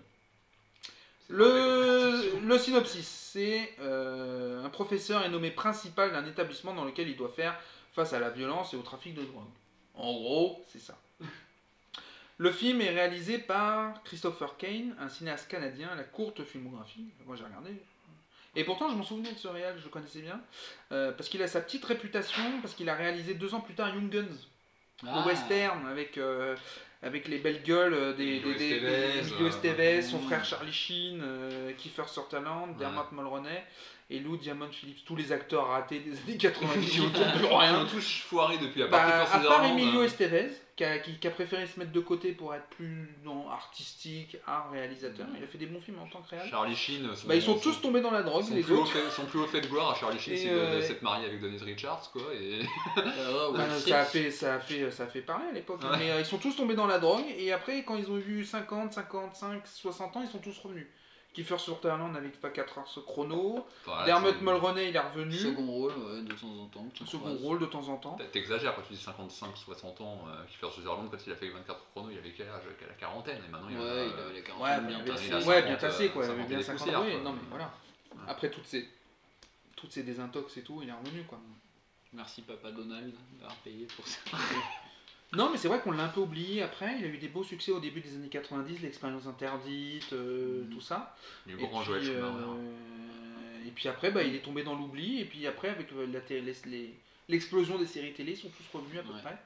Le, le synopsis, c'est euh, un professeur est nommé principal d'un établissement dans lequel il doit faire face à la violence et au trafic de drogue. En gros, c'est ça. Le film est réalisé par Christopher Kane, un cinéaste canadien à la courte filmographie. Moi j'ai regardé. Et pourtant je m'en souvenais de ce réal, je le connaissais bien. euh, parce qu'il a sa petite réputation, parce qu'il a réalisé deux ans plus tard Young Guns. Ah. Le western avec, euh, avec les belles gueules euh, des Emilio des- des- Estevez, des- Emilio euh, Estevez, son mm. frère Charlie Sheen, euh, Kiefer Sutherland, Dermot Mulroney et Lou Diamond Phillips, tous les acteurs ratés des années quatre-vingt-dix qui ne font plus Ils ont rien. tous foiré depuis, à part Bah, Kiefer à part Sutherland, Emilio euh, Estevez, qui a, qui- qui a préféré se mettre de côté pour être plus dans artistique, art, réalisateur. Il a fait des bons films en tant que réal. Charlie Sheen. son- Bah, ils sont son- tous tombés dans la drogue, Son les plus, haut autres. fait, son plus haut fait de gloire à Charlie Sheen, Et, c'est de- euh, de s'être marié avec Denise Richards, quoi. Et... Ah, ouais, Bah, ouais. ça, a fait, ça, a fait, ça a fait parler à l'époque. Ouais. Mais euh, ils sont tous tombés dans la drogue. Et après, quand ils ont eu cinquante, cinquante-cinq, soixante ans, ils sont tous revenus. Kiefer Sutherland avec quatre heures ce chrono. Voilà, Dermot c'est- Mulroney, il est revenu. Second rôle, ouais, de temps en temps. que tu Second croises. rôle de temps en temps. T'exagères quand tu dis cinquante-cinq soixante ans, euh, Kiefer Sutherland, quand il a fait vingt-quatre chronos, il avait quel âge? La quarantaine, et maintenant il Ouais, en a, il euh, avait la quarantaine Ouais, bien bien, tassée. il a ouais, cinquante, bien tassé quoi, il avait cinquante bien des cinquante poussières, oui, quoi. non mais voilà. Après toutes ces toutes ces désintox et tout, il est revenu quoi. Merci Papa Donald d'avoir payé pour ça. Non mais c'est vrai qu'on l'a un peu oublié après, il a eu des beaux succès au début des années quatre-vingt-dix, l'expérience interdite, euh, Mhm. tout ça. du Et grand puis, Joël Schumacher. euh, et puis après bah, il est tombé dans l'oubli et puis après avec euh, la télé- les- l'explosion des séries télé, ils sont tous revenus à peu Ouais. près.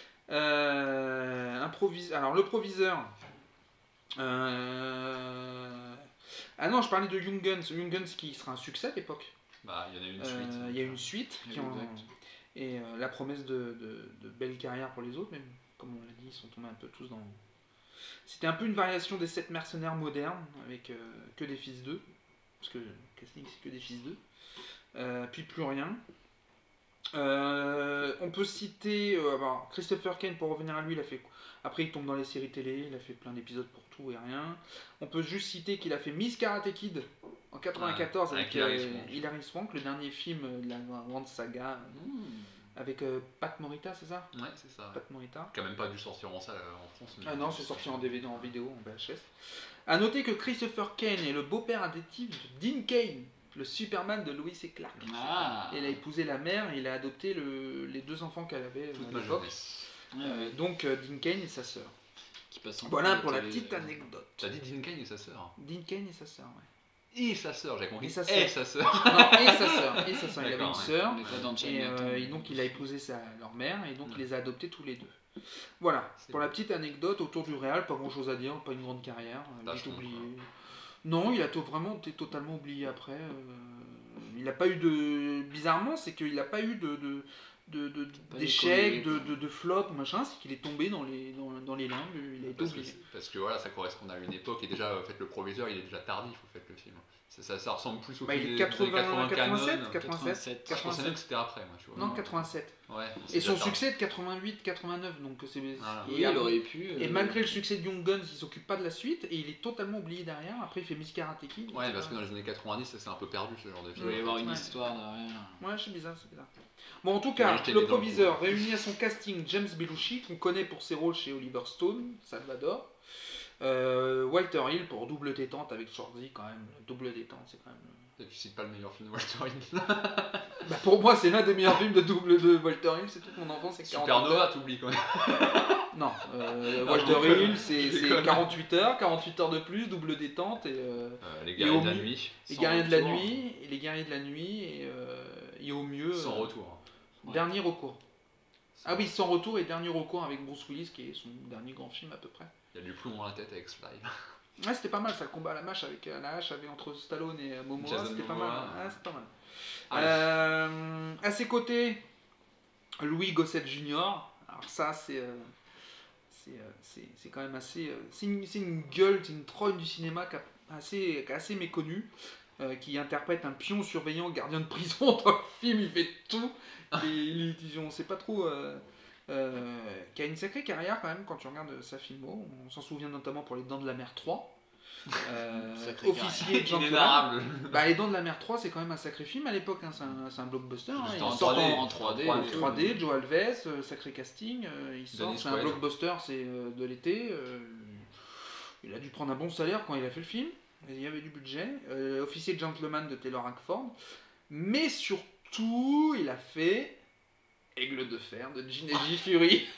Euh, improvis- Alors le proviseur. euh, Ah non, je parlais de Young Guns, Young Guns qui sera un succès à l'époque. Bah, il y en a eu une Euh, suite. Il y a une suite qui en- Exact. et euh, la promesse de, de, de belles carrières pour les autres, même comme on l'a dit, ils sont tombés un peu tous dans. C'était un peu une variation des sept mercenaires modernes avec euh, que des fils d'eux, parce que le casting c'est que des fils d'eux. Euh, puis plus rien. Euh, on peut citer euh, alors, Christopher Kane pour revenir à lui, il a fait. Après il tombe dans les séries télé, il a fait plein d'épisodes pour tout et rien. On peut juste citer qu'il a fait Miss Karate Kid en quatre-vingt-quatorze Ouais, avec, avec Hilary euh, Swank. Hilary Swank, le dernier film euh, de la grande saga Mmh. avec euh, Pat Morita, c'est ça Ouais, c'est ça. Pat Morita. Qui a même pas dû sortir en salle euh, en France. mais- Ah non, c'est sorti en D V D, en vidéo, en V H S. A noter que Christopher Kane est le beau-père adoptif de Dean Kane, le Superman de Lois et Clark. Ah. Il a épousé la mère et il a adopté le- les deux enfants qu'elle avait Toute à ma l'époque. jeunesse. Ouais, Euh, ouais. donc euh, Dean Kane et sa sœur. Qui passe en Voilà télé- pour la télé- petite anecdote. T'as dit Dean Kane et sa sœur. Dean Kane et sa sœur, ouais. Et sa sœur, j'ai compris. Et sa Et sœur. sa sœur. Non, et sa sœur, et sa sœur. Il avait une D'accord, ouais. sœur. On était dans Et, Chinatown. euh, et donc il a épousé sa, leur mère et donc Ouais. il les a adoptés tous les deux. Voilà, C'est pour bon. la petite anecdote autour du Real, pas grand chose à dire, pas une grande carrière, euh, vite Vachement, oublié. quoi. Non, il a to- vraiment été totalement oublié après. euh, il n'a pas eu de. Bizarrement, c'est qu'il n'a pas eu de. de de, de- Pas d'échecs, décollé. de, de, de flops, machin, c'est qu'il est tombé dans les, dans, dans les limbes, il a été Parce que, oublié. parce que voilà, ça correspond à une époque et déjà, euh, faites le proviseur, il est déjà tardif, vous faites le film. Ça, ça, ça ressemble plus au Bah, il film est des années quatre-vingts, canon. quatre-vingt-sept, quatre-vingt-sept. Je pensais même que c'était après, moi, tu vois. Non, quatre-vingt-sept. Ouais, c'est Et déjà son tardif. succès de quatre-vingt-huit quatre-vingt-neuf, donc c'est. Voilà. Oui, et, il aurait pu. et euh, malgré le succès de Young Guns, il s'occupe pas de la suite et il est totalement oublié derrière. Après, il fait Miss Karate Kid. Ouais, et parce que cetera. dans les années quatre-vingt-dix, ça c'est un peu perdu ce genre de Il film. doit y avoir une Ouais. histoire derrière. Ouais, c'est bizarre, c'est bizarre. Bon, en tout Ouais, cas, je t'ai le dit dans le proviseur coup. réunit à son casting James Belushi, qu'on connaît pour ses rôles chez Oliver Stone, Salvador. Euh, Walter Hill pour Double Détente avec Schwarzy, quand même. Double Détente, c'est quand même. Et tu cites pas le meilleur film de Walter Hill. Bah, pour moi, c'est l'un des meilleurs films de double de Walter Hill, c'est toute mon enfance, c'est quarante-huit heures. Supernova, t'oublies quand même. Non, euh, Non, Walter je déconne. Hill, c'est Je c'est déconne. quarante-huit heures, quarante-huit heures de plus, double détente et. euh, Euh, les Et guerriers au de la mi- nuit. Les Sans guerriers de la retour. nuit, et les guerriers de la nuit, et, euh, et au mieux, Sans euh, retour. Ouais. dernier recours. Ah oui, sans retour et dernier recours avec Bruce Willis, qui est son dernier grand film à peu près. Il y a du plomb dans la tête avec Sly. Ouais, c'était pas mal ça, le combat à la hache avec euh, la hache avec, entre Stallone et euh, Momoa, Jason c'était pas Momoa. mal. Ah, c'est pas mal. Ah, Euh, à ses côtés, Louis Gossett junior Alors ça, c'est euh, c'est euh, c'est- c'est quand même assez. euh, c'est une, c'est une gueule, c'est une trogne du cinéma qui a- assez, qui est assez méconnue, euh, qui interprète un pion surveillant gardien de prison dans le film. Il fait tout. Et il, il- on sait pas trop. euh, euh, qui a une sacrée carrière quand même quand tu regardes sa filmo. On s'en souvient notamment pour Les Dents de la Mer trois. Euh, Sacrée officier de gentleman. Inénarrable. Bah, Les Dents de la Mer trois, c'est quand même un sacré film à l'époque, hein, c'est un, c'est un blockbuster. hein, C'était il en sort trois D. en, En trois D. en et tout. trois D, Joe Alves, euh, sacré casting, euh, il sort, Dennis c'est un Quaid. blockbuster, c'est euh, de l'été. euh, il a dû prendre un bon salaire quand il a fait le film, il y avait du budget. Euh, officier de gentleman de Taylor Hackford, mais surtout, il a fait Aigle de fer de Genevieve Fury.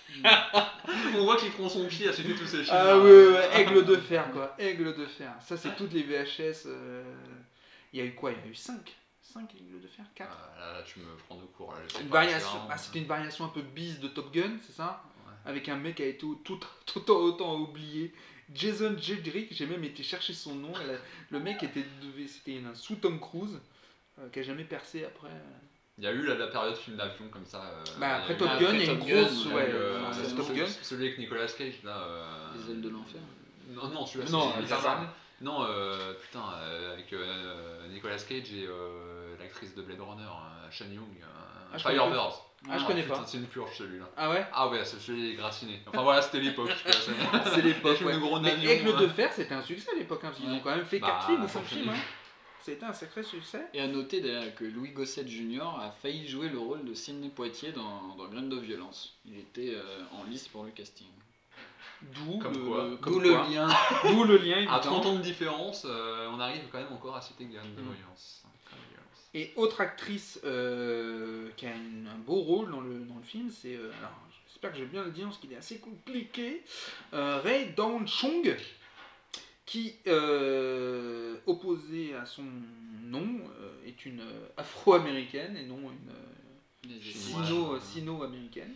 On voit qu'il prend son pied à suivre tous ces films. Ah ouais, ouais, Aigle de fer quoi, Aigle de fer. Ça c'est toutes les V H S. euh, Il y a eu quoi? Il y a eu cinq cinq Aigles de fer, quatre. Ah, là, là, tu me prends de court. Là, je sais Une pas, variation, c'est vraiment- ah, c'était une variation un peu bise de Top Gun, c'est ça? Ouais. Avec un mec qui a été au- tout, tout autant oublié. Jason Jedrick, j'ai même été chercher son nom. Elle a- le mec était, devait- c'était un sous Tom Cruise euh, qui a jamais percé après. Il y a eu la, la période film d'avion comme ça. euh, Bah, après il y Top a eu- Gun, après il y a une Top Gun, grosse. il y a Ouais, eu, euh, euh, ce- Top ce- Gun. Celui avec Nicolas Cage là. euh, Les ailes de l'enfer. Non, non, celui-là Non, c'est les Tarzan. Tarzan. Non, euh, putain, euh, avec euh, Nicolas Cage et euh, l'actrice de Blade Runner, euh, Sean Young. euh, Ah, je connais pas. Firebirds. Ah, je connais putain, pas. c'est une purge celui-là. Ah ouais. Ah ouais, c'est celui gratiné. Enfin voilà, c'était l'époque. C'est l'époque. film Ouais. de gros Mais navions, Aigle hein. de fer, c'était un succès à l'époque. Hein, parce qu'ils Ouais. ont quand même fait Bah, quatre films ou ça cinq fait films. du- Hein. C'était un sacré succès. Et à noter d'ailleurs que Louis Gossett junior a failli jouer le rôle de Sidney Poitier dans, dans Graines de violence. Il était euh, en lice pour le casting. D'où Comme le, quoi. comme D'où le quoi. lien. D'où le lien évident. À trente ans de différence, euh, on arrive quand même encore à citer Graines de Mm. violence. Graines de violence. Et autre actrice euh, qui a une- un beau rôle dans le, dans le film, c'est. euh, alors, j'espère que je vais bien le dire parce qu'il est assez compliqué. Euh, Rae Dawn Chong, qui, euh, opposée à son nom, euh, est une euh, afro-américaine et non une euh, Les Chinoise. sino, euh, sino-américaine.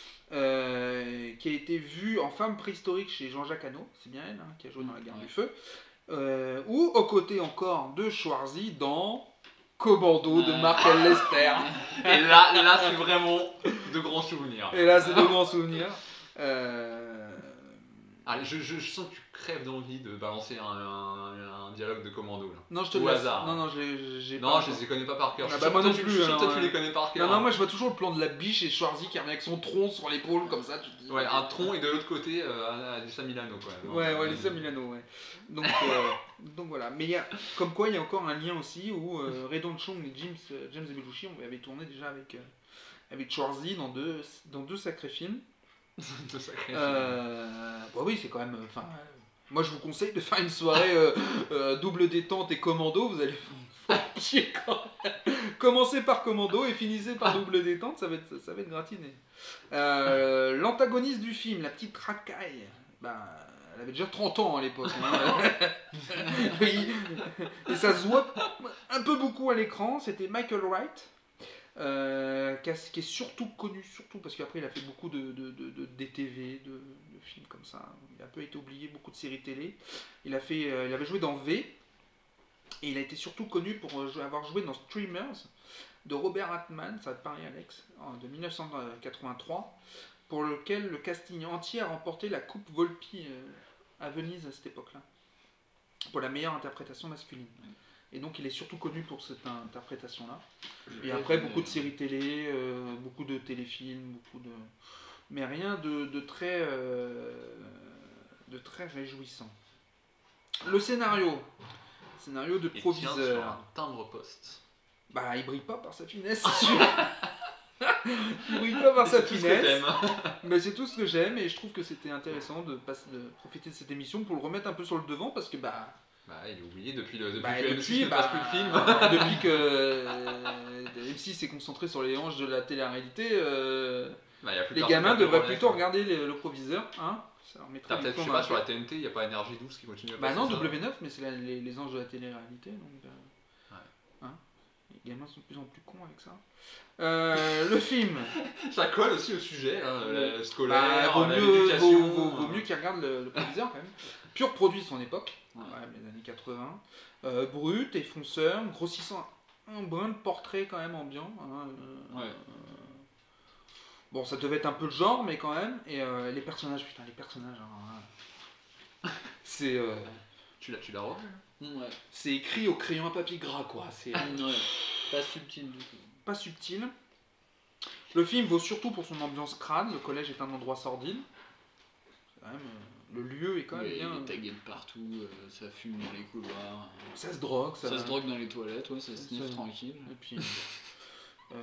Euh, qui a été vue en femme préhistorique chez Jean-Jacques Hano, c'est bien elle, hein, qui a joué dans La Guerre Ouais. du Feu, euh, ou aux côtés encore de Schwarzy dans Commando de Ouais. Mark L. Lester. Et là, là c'est vraiment de grands souvenirs. Et là, c'est de grands souvenirs. Euh, Allez, je, je, je sens que tu crèves d'envie de balancer un, un, un dialogue de commando là. Non, je te Au laisse. hasard. Non, non, j'ai j'ai Non, pas. je les connais pas par cœur. Ah Je suis bah, sûr moi que non toi, tu- plus, je suis sûr que alors, toi, tu ouais. les connais par cœur. Non, non, moi je vois toujours le plan de la biche et Schwarzy qui revient avec son tronc sur l'épaule comme ça. Tu te dis, Ouais, un tronc et de l'autre côté, euh, Lisa Milano quoi. Donc, Ouais, ouais, euh, Lisa Milano, ouais. Donc, euh, donc voilà. Mais il y a, comme quoi, il y a encore un lien aussi où euh, Rae Dawn Chong et James, euh, James Belushi, on avait tourné déjà avec, euh, avec Schwarzy dans deux, dans deux sacrés films. de sacrés Euh, bah oui, c'est quand même. Enfin, euh, moi je vous conseille de faire une soirée euh, euh, double détente et commando. Vous allez vous faire chier quand même. Commencez par commando et finissez par double détente, ça va être, ça va être gratiné. Euh, L'antagoniste du film, la petite racaille, bah, elle avait déjà trente ans à l'époque. Hein. Oui. Et ça se voit un peu beaucoup à l'écran. C'était Michael Wright. Euh, qui, a- qui est surtout connu, surtout parce qu'après il a fait beaucoup de, de, de, de D T V, de, de films comme ça. Il a un peu été oublié, beaucoup de séries télé. Il, a fait, euh, il avait joué dans V, et il a été surtout connu pour euh, jouer- avoir joué dans Streamers de Robert Altman, ça va te parler Alex, en- de mille neuf cent quatre-vingt-trois, pour lequel le casting entier a remporté la Coupe Volpi euh, à Venise à cette époque-là, pour la meilleure interprétation masculine. Et donc il est surtout connu pour cette interprétation-là. Et après beaucoup de séries télé, euh, beaucoup de téléfilms, beaucoup de... Mais rien de, de très, euh, de très réjouissant. Le scénario. Scénario de Et tient sur proviseur. un timbre poste. Bah il brille pas par sa finesse, c'est sûr. Il brille pas par Et sa c'est tout ce que finesse. t'aimes. Mais c'est tout ce que j'aime et je trouve que c'était intéressant de, passer- de profiter de cette émission pour le remettre un peu sur le devant parce que bah... Bah, il est oublié depuis, le, depuis Bah, que M six ne bah, passe plus le film. depuis que euh, M six s'est concentré sur les hanches de la télé-réalité, euh, Bah, y a plus les personne gamins qui a devraient regardé, plutôt quoi. regarder le, le proviseur. Hein, ça leur mettrait T'as du peut-être, je plomb sais dans pas, la sur la tête. T N T, il n'y a pas Énergie douze qui continue à Bah passer non, ça. W neuf, mais c'est la- les, les anges de la télé-réalité. Donc, euh, Ouais. hein, les gamins sont de plus en plus cons avec ça. Euh, le film, Ça colle aussi au sujet, hein, la bah, scolaire, vaut, la- mieux, l'éducation. vaut, vaut- vaut mieux qu'ils regardent le, le proviseur quand même. Pur produit de son époque, Ouais. ouais, les années quatre-vingts. Euh, brut et fonceur, grossissant un brin de portrait quand même ambiant. Hein, euh, Ouais. euh, bon, ça devait être un peu le genre, mais quand même. Et euh, les personnages, putain, les personnages. Hein, c'est euh, Tu l'as, tu l'as revu? Ouais. c'est écrit au crayon à papier gras, quoi. C'est Ouais. Pas subtil du tout. pas subtil. Le film vaut surtout pour son ambiance crade. Le collège est un endroit sordide. C'est quand même, euh, le lieu est quand même Ouais, bien. il y a des tags de partout, euh, ça fume dans les couloirs. Ça se drogue, ça, Ça, se drogue dans les toilettes, ouais, ça se Ça- sniffe tranquille. Et puis, euh,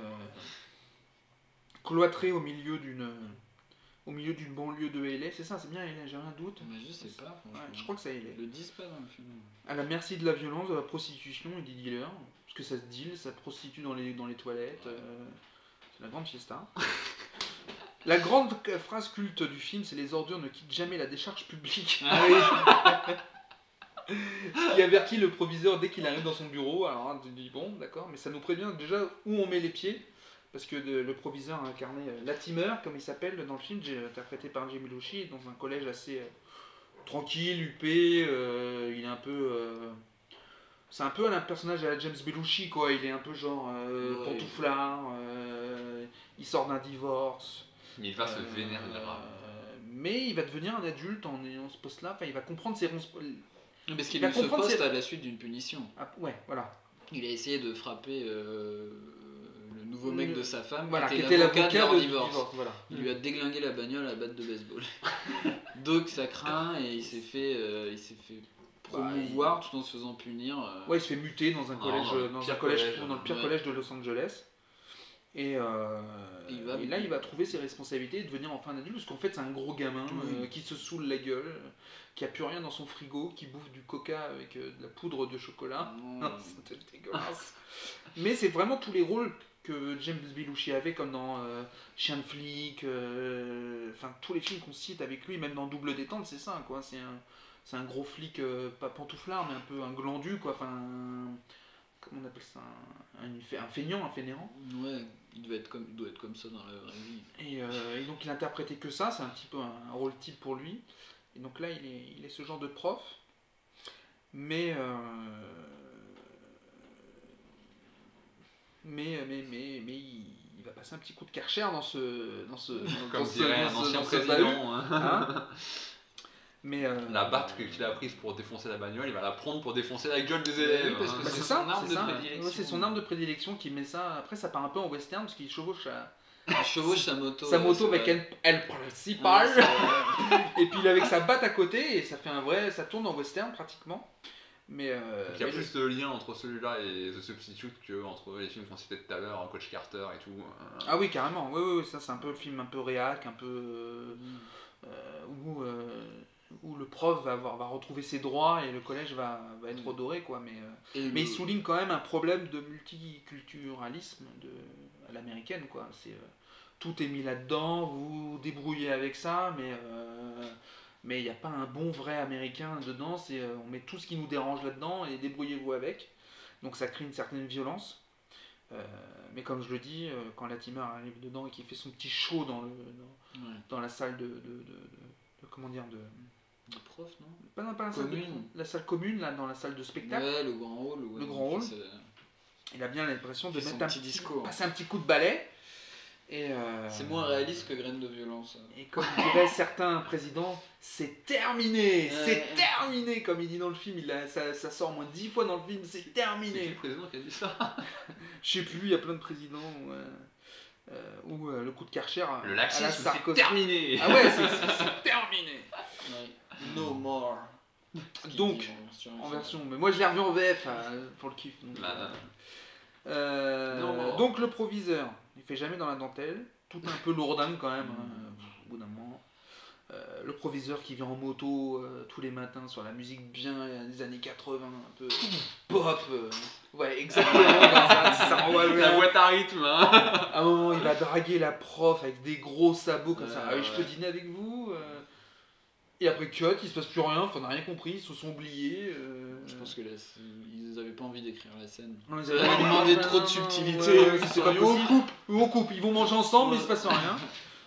cloîtré au milieu d'une, au milieu d'une banlieue de L A, c'est ça, c'est bien L A, j'ai rien de doute. Mais je sais pas. Ouais, franchement. je crois que c'est L A. Ils le disent pas dans le film. À la merci de la violence, de la prostitution et des dealers, parce que ça se deal, ça prostitue dans les, dans les toilettes. euh, c'est la grande fiesta. La grande euh, phrase culte du film, c'est les ordures ne quittent jamais la décharge publique. Ah oui. Ce qui avertit le proviseur dès qu'il arrive dans son bureau. Alors hein, tu dis bon, d'accord, mais ça nous prévient déjà où on met les pieds. Parce que de- le proviseur a incarné euh, Latimer, comme il s'appelle dans le film, j'ai- interprété par Jim Belushi, dans un collège assez euh, tranquille, huppé. euh, il est un peu. euh, c'est un peu un personnage à la James Belushi, quoi. Il est un peu genre euh, Ouais. pantouflard. euh, il sort d'un divorce. Mais il va se euh, vénérer grave. mais il va devenir un adulte en ayant ce poste-là. Enfin, il va comprendre ses ronces. Parce qu'il Il va a eu ce comprendre poste ses- à la suite d'une punition. Ah, ouais, voilà. Il a essayé de frapper euh, le nouveau mec de sa femme, voilà, qui qui était était l'avocat de l'avocat leur de divorce. divorce, voilà. Il lui a déglingué la bagnole à batte de baseball. Donc ça craint et il s'est fait, euh, il s'est fait promouvoir tout en se faisant punir. euh. Ouais, il se fait muter dans un Ah, collège, dans le dans, pire un collège, collège, dans le pire ouais. collège de Los Angeles. Et, euh, Il va- et là, il va trouver ses responsabilités et devenir enfin un adulte, parce qu'en fait, c'est un gros gamin Oui. euh, qui se saoule la gueule, euh, qui a plus rien dans son frigo, qui bouffe du coca avec euh, de la poudre de chocolat. Non. C'était dégueulasse. Mais c'est vraiment tous les rôles que James Belushi avait, comme dans euh, Chien de flic, euh, enfin tous les films qu'on cite avec lui, même dans Double détente, c'est ça, quoi. C'est un, c'est un gros flic, euh, pas pantouflard, mais un peu un glandu, quoi. Enfin, un- comment on appelle ça, un, un, un feignant, un fainéant. Ouais, il devait être comme, il doit être comme ça dans la vraie vie. Et, euh, et donc il interprétait que ça, c'est un petit peu un, un rôle type pour lui. Et donc là, il est, il est ce genre de prof. Mais, euh, mais, mais, mais, mais il, il va passer un petit coup de Karcher dans ce, dans ce, Comme dans ce- dirait dans un ce- ancien dans ce bahut. président. hein. Hein. Mais euh, La batte qu'il a prise pour défoncer la bagnole, il va la prendre pour défoncer la gueule des Oui, élèves. parce que hein. bah, c'est c'est son ça, arme c'est de ça. prédilection. Ouais, c'est son arme de prédilection qui met ça. Après, ça part un peu en western parce qu'il chevauche sa, Il chevauche sa moto. sa ouais, moto c'est avec vrai. elle, elle principale. Ouais, c'est vrai. Et puis il est avec sa batte à côté et ça fait un vrai, ça tourne en western pratiquement. Mais euh, Il y a mais plus de lien entre celui-là et The Substitute que entre les films qu'on citait tout à l'heure, Coach Carter et tout. euh. ah oui carrément, oui, oui, oui, ça c'est un peu le film un peu réac, un peu euh, euh, où, euh, où le prof va avoir, va retrouver ses droits et le collège va, va être Mm. redoré quoi. Mais euh, Et mais il le- souligne quand même un problème de multiculturalisme de à l'américaine quoi. C'est euh, tout est mis là-dedans, vous vous débrouillez avec ça, mais euh, mais il n'y a pas un bon vrai américain dedans. C'est euh, on met tout ce qui nous dérange là-dedans et débrouillez-vous avec. Donc ça crée une certaine violence. Euh, mais comme je le dis, euh, quand Latimer arrive dedans et qu'il fait son petit show dans le dans, Ouais. dans la salle de, de, de, de- de- comment dire de Le prof, non pas, non, pas la salle de- Commune. la salle commune là dans la salle de spectacle. Ouais, le grand hall. ouais, Le grand hall. c'est- Il a bien l'impression de Fait son mettre un petit petit discours. passer un petit coup de balai. Et euh, C'est moins réaliste que Graines de violence. Et comme diraient certains présidents, c'est terminé, Ouais. c'est terminé, comme il dit dans le film, il a, ça, ça sort au moins dix fois dans le film, c'est C'est qui terminé. le président qui a dit ça? Je sais plus, il y a plein de présidents où, euh, euh, où, euh, le coup de Karcher à- Le à la laxisme, c'est Sarkozy. terminé. Ah ouais, c'est- c'est c'est terminé. Ouais. No more. Donc, Qui dit en version En originale. version, mais moi je l'ai revu en V F euh, pour le kiff. Donc, Là, là. Euh, Non. donc le proviseur, il fait jamais dans la dentelle, tout un peu lourdingue quand même, hein, au bout d'un moment. Euh, le proviseur qui vient en moto euh, tous les matins sur la musique bien euh, des années quatre-vingts, un peu pop. euh, ouais, exactement comme ça, ça renvoie La bien. boîte à rythme, hein. À un moment, il va draguer la prof avec des gros sabots comme ça. Euh, Ah oui, je peux ouais. dîner avec vous euh. Et après, cut, il se passe plus rien, enfin, on n'a rien compris, ils se sont oubliés. euh. Je pense que là, c'est- ils avaient pas envie d'écrire la scène. Non, ils Ils avaient demandé trop de subtilité, Ouais, ouais, c'est c'est pas pas possible. possible. On coupe, on coupe, ils vont manger ensemble, mais il se Ouais. passe rien.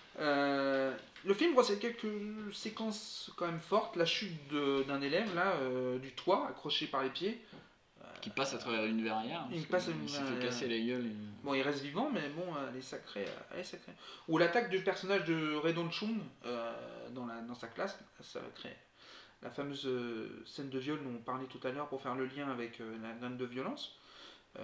Euh, le film recèle quelques séquences quand même fortes. La chute de- d'un élève, là, euh, du toit, accroché par les pieds. Qui passe à travers une verrière. Il parce passe que à une il s'est fait verrière. casser la gueule. et- Bon, il reste vivant, mais bon, elle est sacrée. Elle est sacrée. Ou l'attaque du personnage de Redon Chung euh, dans, la, dans sa classe, ça va créer la fameuse euh, scène de viol dont on parlait tout à l'heure pour faire le lien avec euh, la graine de violence. Euh,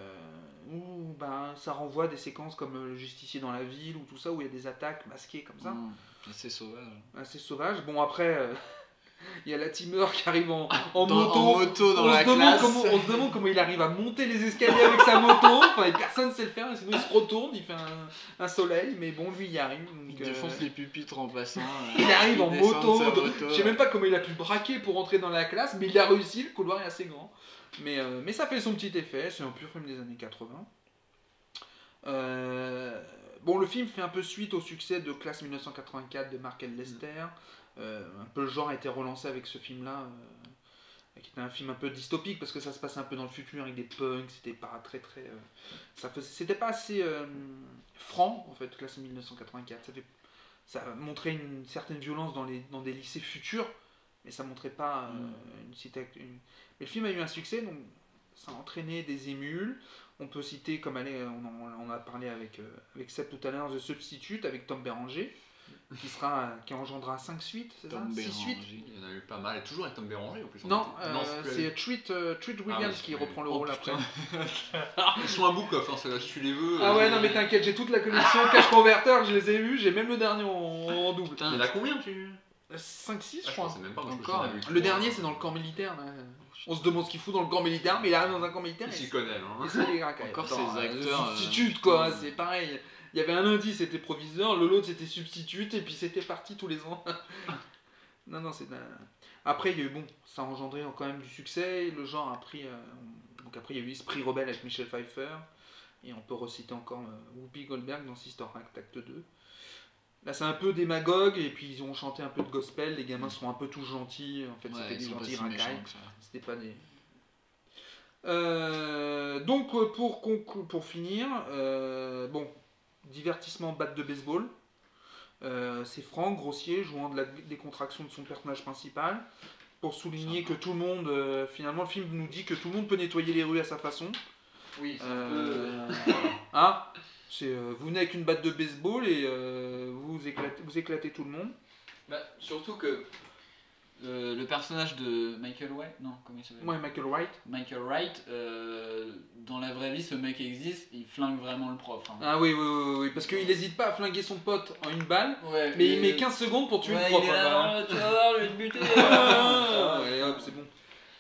où bah, ça renvoie des séquences comme euh, le justicier dans la ville ou tout ça, où il y a des attaques masquées comme ça, Mmh, assez sauvage. assez sauvages. Bon, après, euh, il y a Latimer qui arrive en, en Dans- moto. en moto dans on, la se demande classe. comment, on se demande comment il arrive à monter les escaliers avec sa moto. Enfin, et personne ne sait le faire, et sinon il se retourne, il fait un, un soleil, mais bon, lui il y arrive. Donc, Il défonce euh, les pupitres en passant. il arrive en descend de moto. sa de- moto. Je sais même pas comment il a pu braquer pour entrer dans la classe, mais il a réussi, le couloir est assez grand. Mais, euh, mais ça fait son petit effet, c'est un pur film des années quatre-vingts. Euh, bon, le film fait un peu suite au succès de Classe mille neuf cent quatre-vingt-quatre de Mark L. Lester. Euh, un peu le genre a été relancé avec ce film-là, euh, qui était un film un peu dystopique parce que ça se passe un peu dans le futur avec des punks, c'était pas très très. Euh, ça faisait, c'était pas assez euh, franc en fait, Classe mille neuf cent quatre-vingt-quatre. Ça, fait, ça montrait une certaine violence dans, les, dans des lycées futurs, mais ça montrait pas euh, Mm. une cité. Une... Mais le film a eu un succès, donc ça a entraîné des émules. On peut citer, comme allez, on en, on en a parlé avec, euh, avec Seb tout à l'heure, The Substitute avec Tom Berenger. Mm. qui sera, qui engendrera cinq suites, c'est ça Tom six suites. Béranger. Il y en a eu pas mal, et toujours avec Tom Béranger en plus. Non, en fait. euh, Non, c'est plus- c'est Treat, euh, Treat Williams oui, qui oui. reprend le Oh, rôle putain. après. Ils sont un book off, hein, ça, si tu les veux. Ah euh, ouais, non mais t'inquiète, j'ai toute la collection Cash Converter, je les ai vus, j'ai même le dernier en, en double. Putain. Il y en a combien tu cinq six Ah, je je crois. pensais même pas, moi, je Encore. crois que j'en avais eu Le trois. dernier c'est dans le camp militaire là. On se demande ce qu'il fout dans le camp militaire, mais il arrive dans un camp militaire Il et s'y connaît, hein. et c'est les racailles. Encore Attends, ces euh, acteurs, euh, substitute quoi, euh, c'est pareil. Il y avait un indice c'était proviseur, le l'autre c'était substitute et puis c'était parti tous les ans. non non c'est... un- Après il y a eu bon, ça a engendré quand même du succès, le genre a pris... euh, Donc après il y a eu Esprit Rebelle avec Michel Pfeiffer, et on peut reciter encore euh, Whoopi Goldberg dans Sister Act, acte deux. Là c'est un peu démagogue, et puis ils ont chanté un peu de gospel, les gamins sont un peu tous gentils, en fait Ouais, c'était ils des sont pas gentils si méchants racailles. que ça. C'était pas des. Euh, donc euh, pour, conclu- pour finir, euh, bon, divertissement batte de baseball. Euh, c'est franc, grossier, jouant de la décontraction de son personnage principal. Pour souligner que tout le monde, euh, finalement, le film nous dit que tout le monde peut nettoyer les rues à sa façon. Oui, c'est Euh, hein, c'est, euh, vous venez avec une batte de baseball et euh, vous, éclatez, vous éclatez tout le monde. Bah, surtout que euh, le personnage de Michael White, non, comment il s'appelle Moi et Michael Wright. Michael Wright, euh, dans la vraie vie, ce mec existe, il flingue vraiment le prof. Hein. Ah oui, oui, oui, oui, parce qu'il n'hésite pas à flinguer son pote en une balle, Ouais, mais il met quinze secondes pour tuer ouais, le prof. il est hein, là, voilà. oh, tu vas voir, je vais te buter. Ah, allez hop, c'est bon.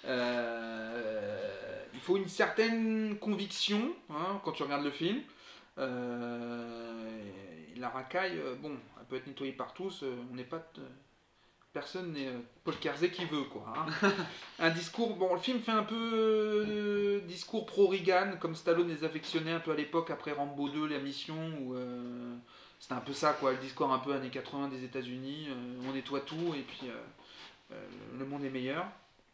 Euh, il faut une certaine conviction hein, quand tu regardes le film. Euh, et la racaille, euh, bon, elle peut être nettoyée par tous. euh, on n'est pas, t- personne n'est euh, Paul Kersey qui veut quoi. Hein. Un discours, bon, le film fait un peu euh, discours pro-Reagan, comme Stallone les affectionnait un peu à l'époque après Rambo deux, la mission où euh, c'était un peu ça quoi, le discours un peu années quatre-vingts des États-Unis. euh, on nettoie tout et puis euh, euh, le monde est meilleur.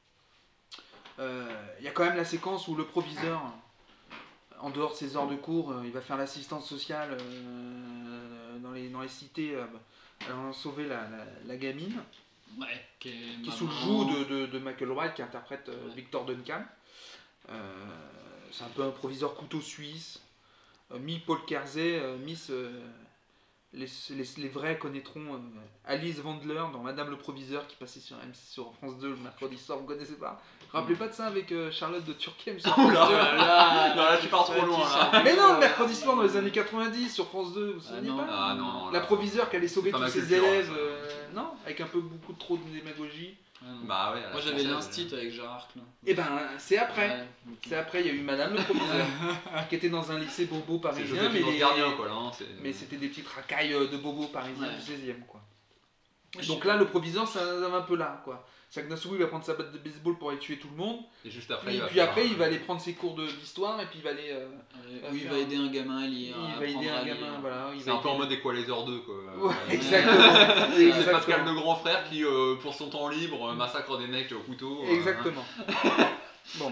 Il euh, y a quand même la séquence où le proviseur, en dehors de ses heures de cours, euh, il va faire l'assistance sociale euh, dans, les, dans les cités, euh, allant sauver la, la, la gamine, Ouais, qui est, qui est maman. sous le joug de, de, de Michael Wright, qui interprète euh, Ouais. Victor Duncan. Euh, c'est un peu un proviseur couteau suisse, euh, mi-Paul Kersey, euh, Miss... euh, les, les, les vrais connaîtront euh, Alice Wandler dans Madame le Proviseur qui passait sur M six sur France deux le mercredi soir, vous connaissez pas? Rappelez pas de ça avec euh, Charlotte de Turckheim sur France là deux. là, Non, là, tu pars trop loin, là. Mais non, le mercredi soir dans les années quatre-vingt-dix sur France deux, vous vous Ah souvenez non. pas? Ah non, non. La là. proviseure qui allait sauver C'est pas tous ma ses culture, élèves, ça. euh, non? Avec un peu beaucoup trop de démagogie. Ah non. Bah ouais. à la Moi j'avais française, l'instit avec Gérard Klein. Et ben, c'est après. Ouais, ok. C'est après, il y a eu Madame le Proviseur, qui était dans un lycée bobo C'est parisien, Joséphine mais, les- Gardien, quoi, là. hein, c'est- mais c'était des petites racailles euh, de bobos parisiens Ouais. du seizième, quoi. Je Donc sais là, pas. le proviseur, ça va un peu là, quoi. C'est que d'un seul coup, il va prendre sa batte de baseball pour aller tuer tout le monde, Et juste après, puis, il va puis faire après, un- il va aller prendre ses cours de- d'histoire, et puis il va aller... euh, Ouais, va où il faire va un- aider un gamin à lire. il à va aider apprendre un à lire. gamin, voilà. Il C'est va un peu en aider- mode Equalizer deux, quoi. Ouais, Euh, exactement. C'est Exactement. Pascal le grand frère qui, euh, pour son temps libre, euh, massacre des mecs au couteau. euh, Exactement. Bon.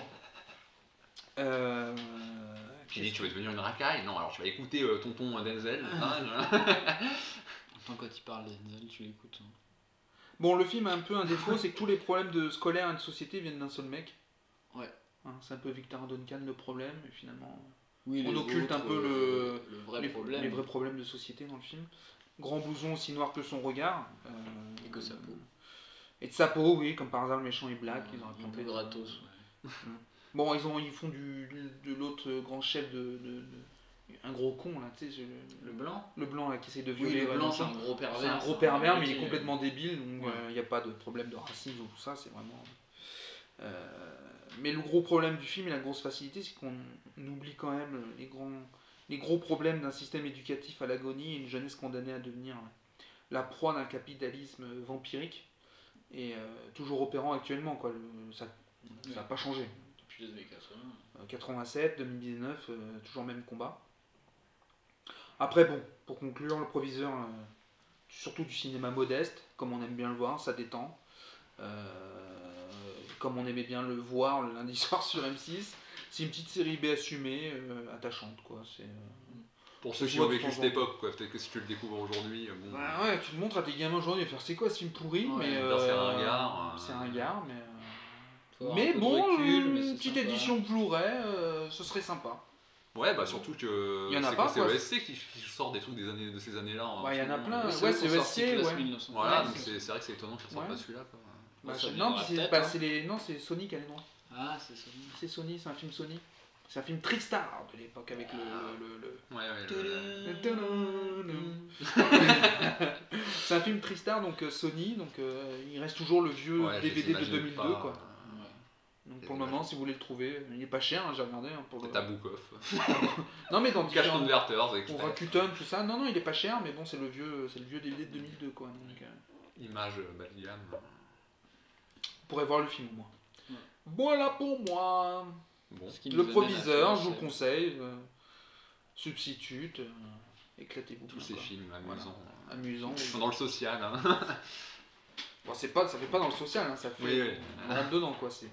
Euh... Qui dit tu vas devenir une racaille? Non, alors tu vas écouter euh, tonton Denzel. hein, voilà. Enfin, quand il parle d'Enzel, tu l'écoutes. hein. Bon, le film a un peu un défaut, c'est que tous les problèmes de scolaire et de société viennent d'un seul mec. Ouais. Hein, c'est un peu Victor Duncan le problème, et finalement, Oui, on les occulte un autres, peu euh, le vrai les, problème. les vrais problèmes de société dans le film. Grand blouson aussi noir que son regard. euh, Et que sa peau. Et de sa peau, oui, comme par hasard, le méchant est black. Ils auraient un planté peu dans- gratos. ouais. Bon, ils, ont, ils font du, de l'autre grand chef de, de- de- un gros con, là, tu sais, je- Le blanc le blanc là, qui essaie de Oui, violer. le ouais, blanc, dans c'est le un film. gros pervers. C'est un gros ça. pervers, mais il est Ok. complètement débile, donc il Ouais. n'y a pas de problème de racisme ou tout ça, c'est vraiment... Euh, mais le gros problème du film et la grosse facilité, c'est qu'on oublie quand même les, grands, les gros problèmes d'un système éducatif à l'agonie et une jeunesse condamnée à devenir la proie d'un capitalisme vampirique, et euh, toujours opérant actuellement, quoi. Le- ça n'a Ouais. pas changé. Depuis les années quatre-vingts. Euh, quatre-vingt-sept, deux mille dix-neuf, euh, toujours le même combat. Après, bon, pour conclure, le proviseur, euh, surtout du cinéma modeste, comme on aime bien le voir, ça détend. Euh, comme on aimait bien le voir le lundi soir sur M six. C'est une petite série B assumée, euh, attachante, quoi. C'est, euh, Pour ceux Ça qui se ont voit de vécu temps cette en temps. époque, quoi. Peut-être que si tu le découvres aujourd'hui, euh, bon. bah ouais, tu le montres à tes gamins aujourd'hui, faire c'est quoi ce film pourri, Ouais, mais dire c'est ringard, euh, c'est ringard, mais... euh, Faut avoir mais un peu de bon, recul, une mais c'est petite sympa. édition Blu-ray, euh, ce serait sympa. Ouais, bah surtout que Il y en a c'est pas, quoi, c'est quoi. E S C qui, qui sort des trucs des années, de ces années-là. hein, Bah, il y en a souvent. plein. Ouais, Ouais, c'est c'est eux qui ont E S sorti C, Classe ouais. mille neuf cent Voilà, Ouais, donc c'est- c'est c'est vrai que c'est étonnant qu'ils sortent Ouais. pas celui-là. Quoi. Bah, Ça je- viendra non, puis c'est peut-être, bah, hein. c'est les... non, c'est Sony qui a les droits. Ah, c'est ça. C'est Sony, c'est un film Sony. C'est un film Tristar de l'époque avec le. le, le, le- Ouais, ouais, le- le- c'est un film Tristar, donc euh, Sony, donc euh, il reste toujours le vieux ouais, D V D de j'imagine deux mille deux, pas, quoi. euh, Donc pour le moment, si vous voulez le trouver, il est pas cher, hein, j'ai regardé. Hein, pour le... Peut-être à Bookov. Non, mais dans Cash différents- Converters, Pour Express. Rakuten, tout ça. Non, non, il est pas cher, mais bon, c'est le vieux, c'est le vieux D V D de deux mille deux, quoi. Donc, euh, Image bas de gamme. on pourrait voir le film au moins. Ouais. Voilà pour moi. Bon. Ce qui nous Le amène à proviseur, toi, je vous le c'est- conseille. Euh, substitute, euh, éclatez-vous. Tous bien, ces quoi. films amusants. Amusant. Ils sont dans le social. Hein. Bon, c'est pas, ça fait pas dans le social, hein, ça fait. Oui, oui. On rentre dedans, quoi. C'est.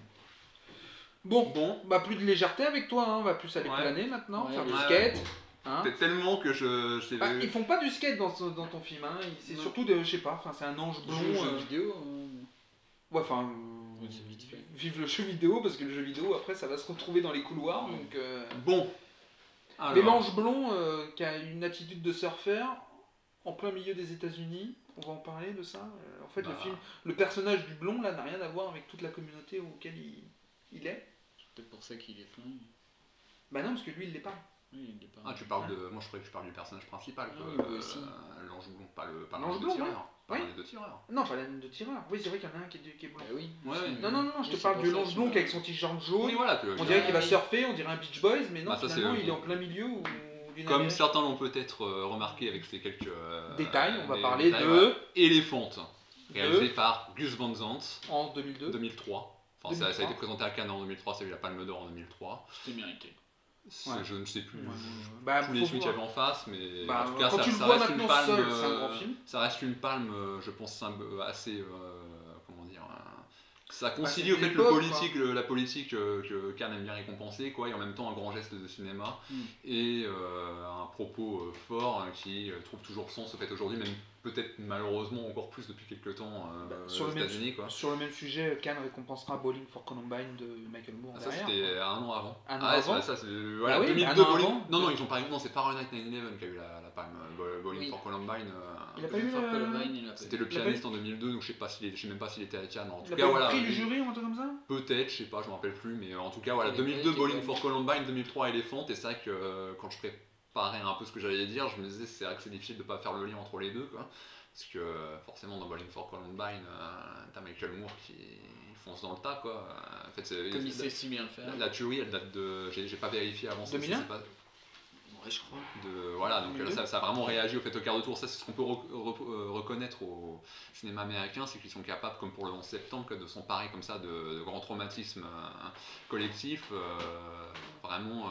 Bon, Bon, bah plus de légèreté avec toi, hein, on va plus aller Ouais. planer maintenant, Ouais, faire du ouais. skate. Hein. c'est tellement que je. je sais Bah, ils font pas du skate dans, ce- dans ton film, hein. il- c'est Non. surtout de, je sais pas, enfin, c'est un ange blond. Jeux jeux euh, vidéo. hein. Ouais, enfin, euh, Ouais, c'est vite fait. vive le jeu vidéo parce que le jeu vidéo après ça va se retrouver dans les couloirs. Donc, euh, Bon. Alors, mais l'ange blond euh, qui a une attitude de surfeur en plein milieu des États-Unis, on va en parler de ça. Euh, en fait, le Bah. film, le personnage du blond là n'a rien à voir avec toute la communauté auquel il, il est. C'est peut-être pour ça qu'il est flingue. Bah non, parce que lui il l'est pas. Oui, il est pas. Ah, tu parles de. Moi, je croyais que tu parles du personnage principal. Ah quoi. oui, moi aussi. Euh, L'ange blond, pas le pas L'ange l'un des blond, deux ouais. tireurs. Pas Oui. l'un des deux tireurs. Non, pas la de tireur. Oui, c'est vrai qu'il y en a un qui est, qui est blond. Bah oui. Ouais, ouais. Non, non, non, je Oui, te c'est parle pour du ça l'ange qu'il blond m'a- qui avec son t-shirt jaune. Oui, voilà. Que, On dirait qu'il va oui. surfer, on dirait un Beach Boys, mais non, Bah, ça, c'est finalement le- il est en plein milieu ou d'une Comme Amérique. certains l'ont peut-être euh, remarqué avec ces quelques euh, Détails, on va des parler détails, de- voilà. Elephant, réalisé de- par Gus Van Sant, En deux mille deux. deux mille trois. Enfin, ça, ça a deux mille trois. été présenté à Cannes en deux mille trois, ça a eu la Palme d'Or en deux mille trois. C'était mérité. C'est- Ouais. Je ne sais plus Ouais, bah, tous les faut films qu'il y voir. avait en face, mais Bah, en tout cas, quand ça, tu le ça vois reste une maintenant palme. seul, c'est un euh, grand film. Ça reste une palme, euh, je pense, symb- assez. euh, comment dire euh, ça concilie c'est au fait le l'époque, politique, le- la politique euh, que Cannes aime bien récompenser, quoi, et en même temps un grand geste de cinéma Mm. et euh, un propos euh, fort hein, qui euh, trouve toujours sens au fait aujourd'hui, même peut-être malheureusement encore plus depuis quelques temps euh, Bah, aux sur, le même, États-Unis, quoi. sur le même sujet, Cannes récompensera Bowling for Columbine de Michael Moore. Ah, ça derrière, c'était quoi. un an avant. Un an ah, avant ouais, ça c'est voilà, Ah oui, deux mille deux un an Bowling. avant. Non non, ils ont pas non, c'est Fahrenheit neuf onze qui a eu la, la palme. euh, Bowling Oui. for Columbine. euh, Il a pas eu Fort le- Columbine, il a pas C'était eu. le Il a pas pianiste en deux mille deux, donc je sais pas s'il est- je sais même pas s'il était à Cannes. En Il tout a cas pas eu voilà. le prix du il- jury ou un truc comme ça Peut-être, je sais pas, je me rappelle plus, mais euh, en tout cas voilà, Il deux mille deux était Bowling quand for même- Columbine, deux mille trois Elephant, et c'est vrai que euh, quand je préparais un peu ce que j'allais dire, je me disais c'est vrai que c'est difficile de pas faire le lien entre les deux, quoi. Parce que euh, forcément dans Bowling for Columbine, euh, t'as Michael Moore qui fonce dans le tas, quoi. En fait, c'est, Comme il c'est- sait si bien le faire. la, la tuerie, elle date de, j'ai, j'ai pas vérifié avant. ça, deux mille un c'est pas- Ouais, je crois. de, voilà, donc deux mille là, deux. ça, ça a vraiment réagi au fait au quart de tour. Ça, c'est ce qu'on peut re- re- euh, reconnaître au cinéma américain, c'est qu'ils sont capables, comme pour le onze septembre, que de s'emparer comme ça de, de grands traumatismes euh, collectifs, euh, vraiment euh,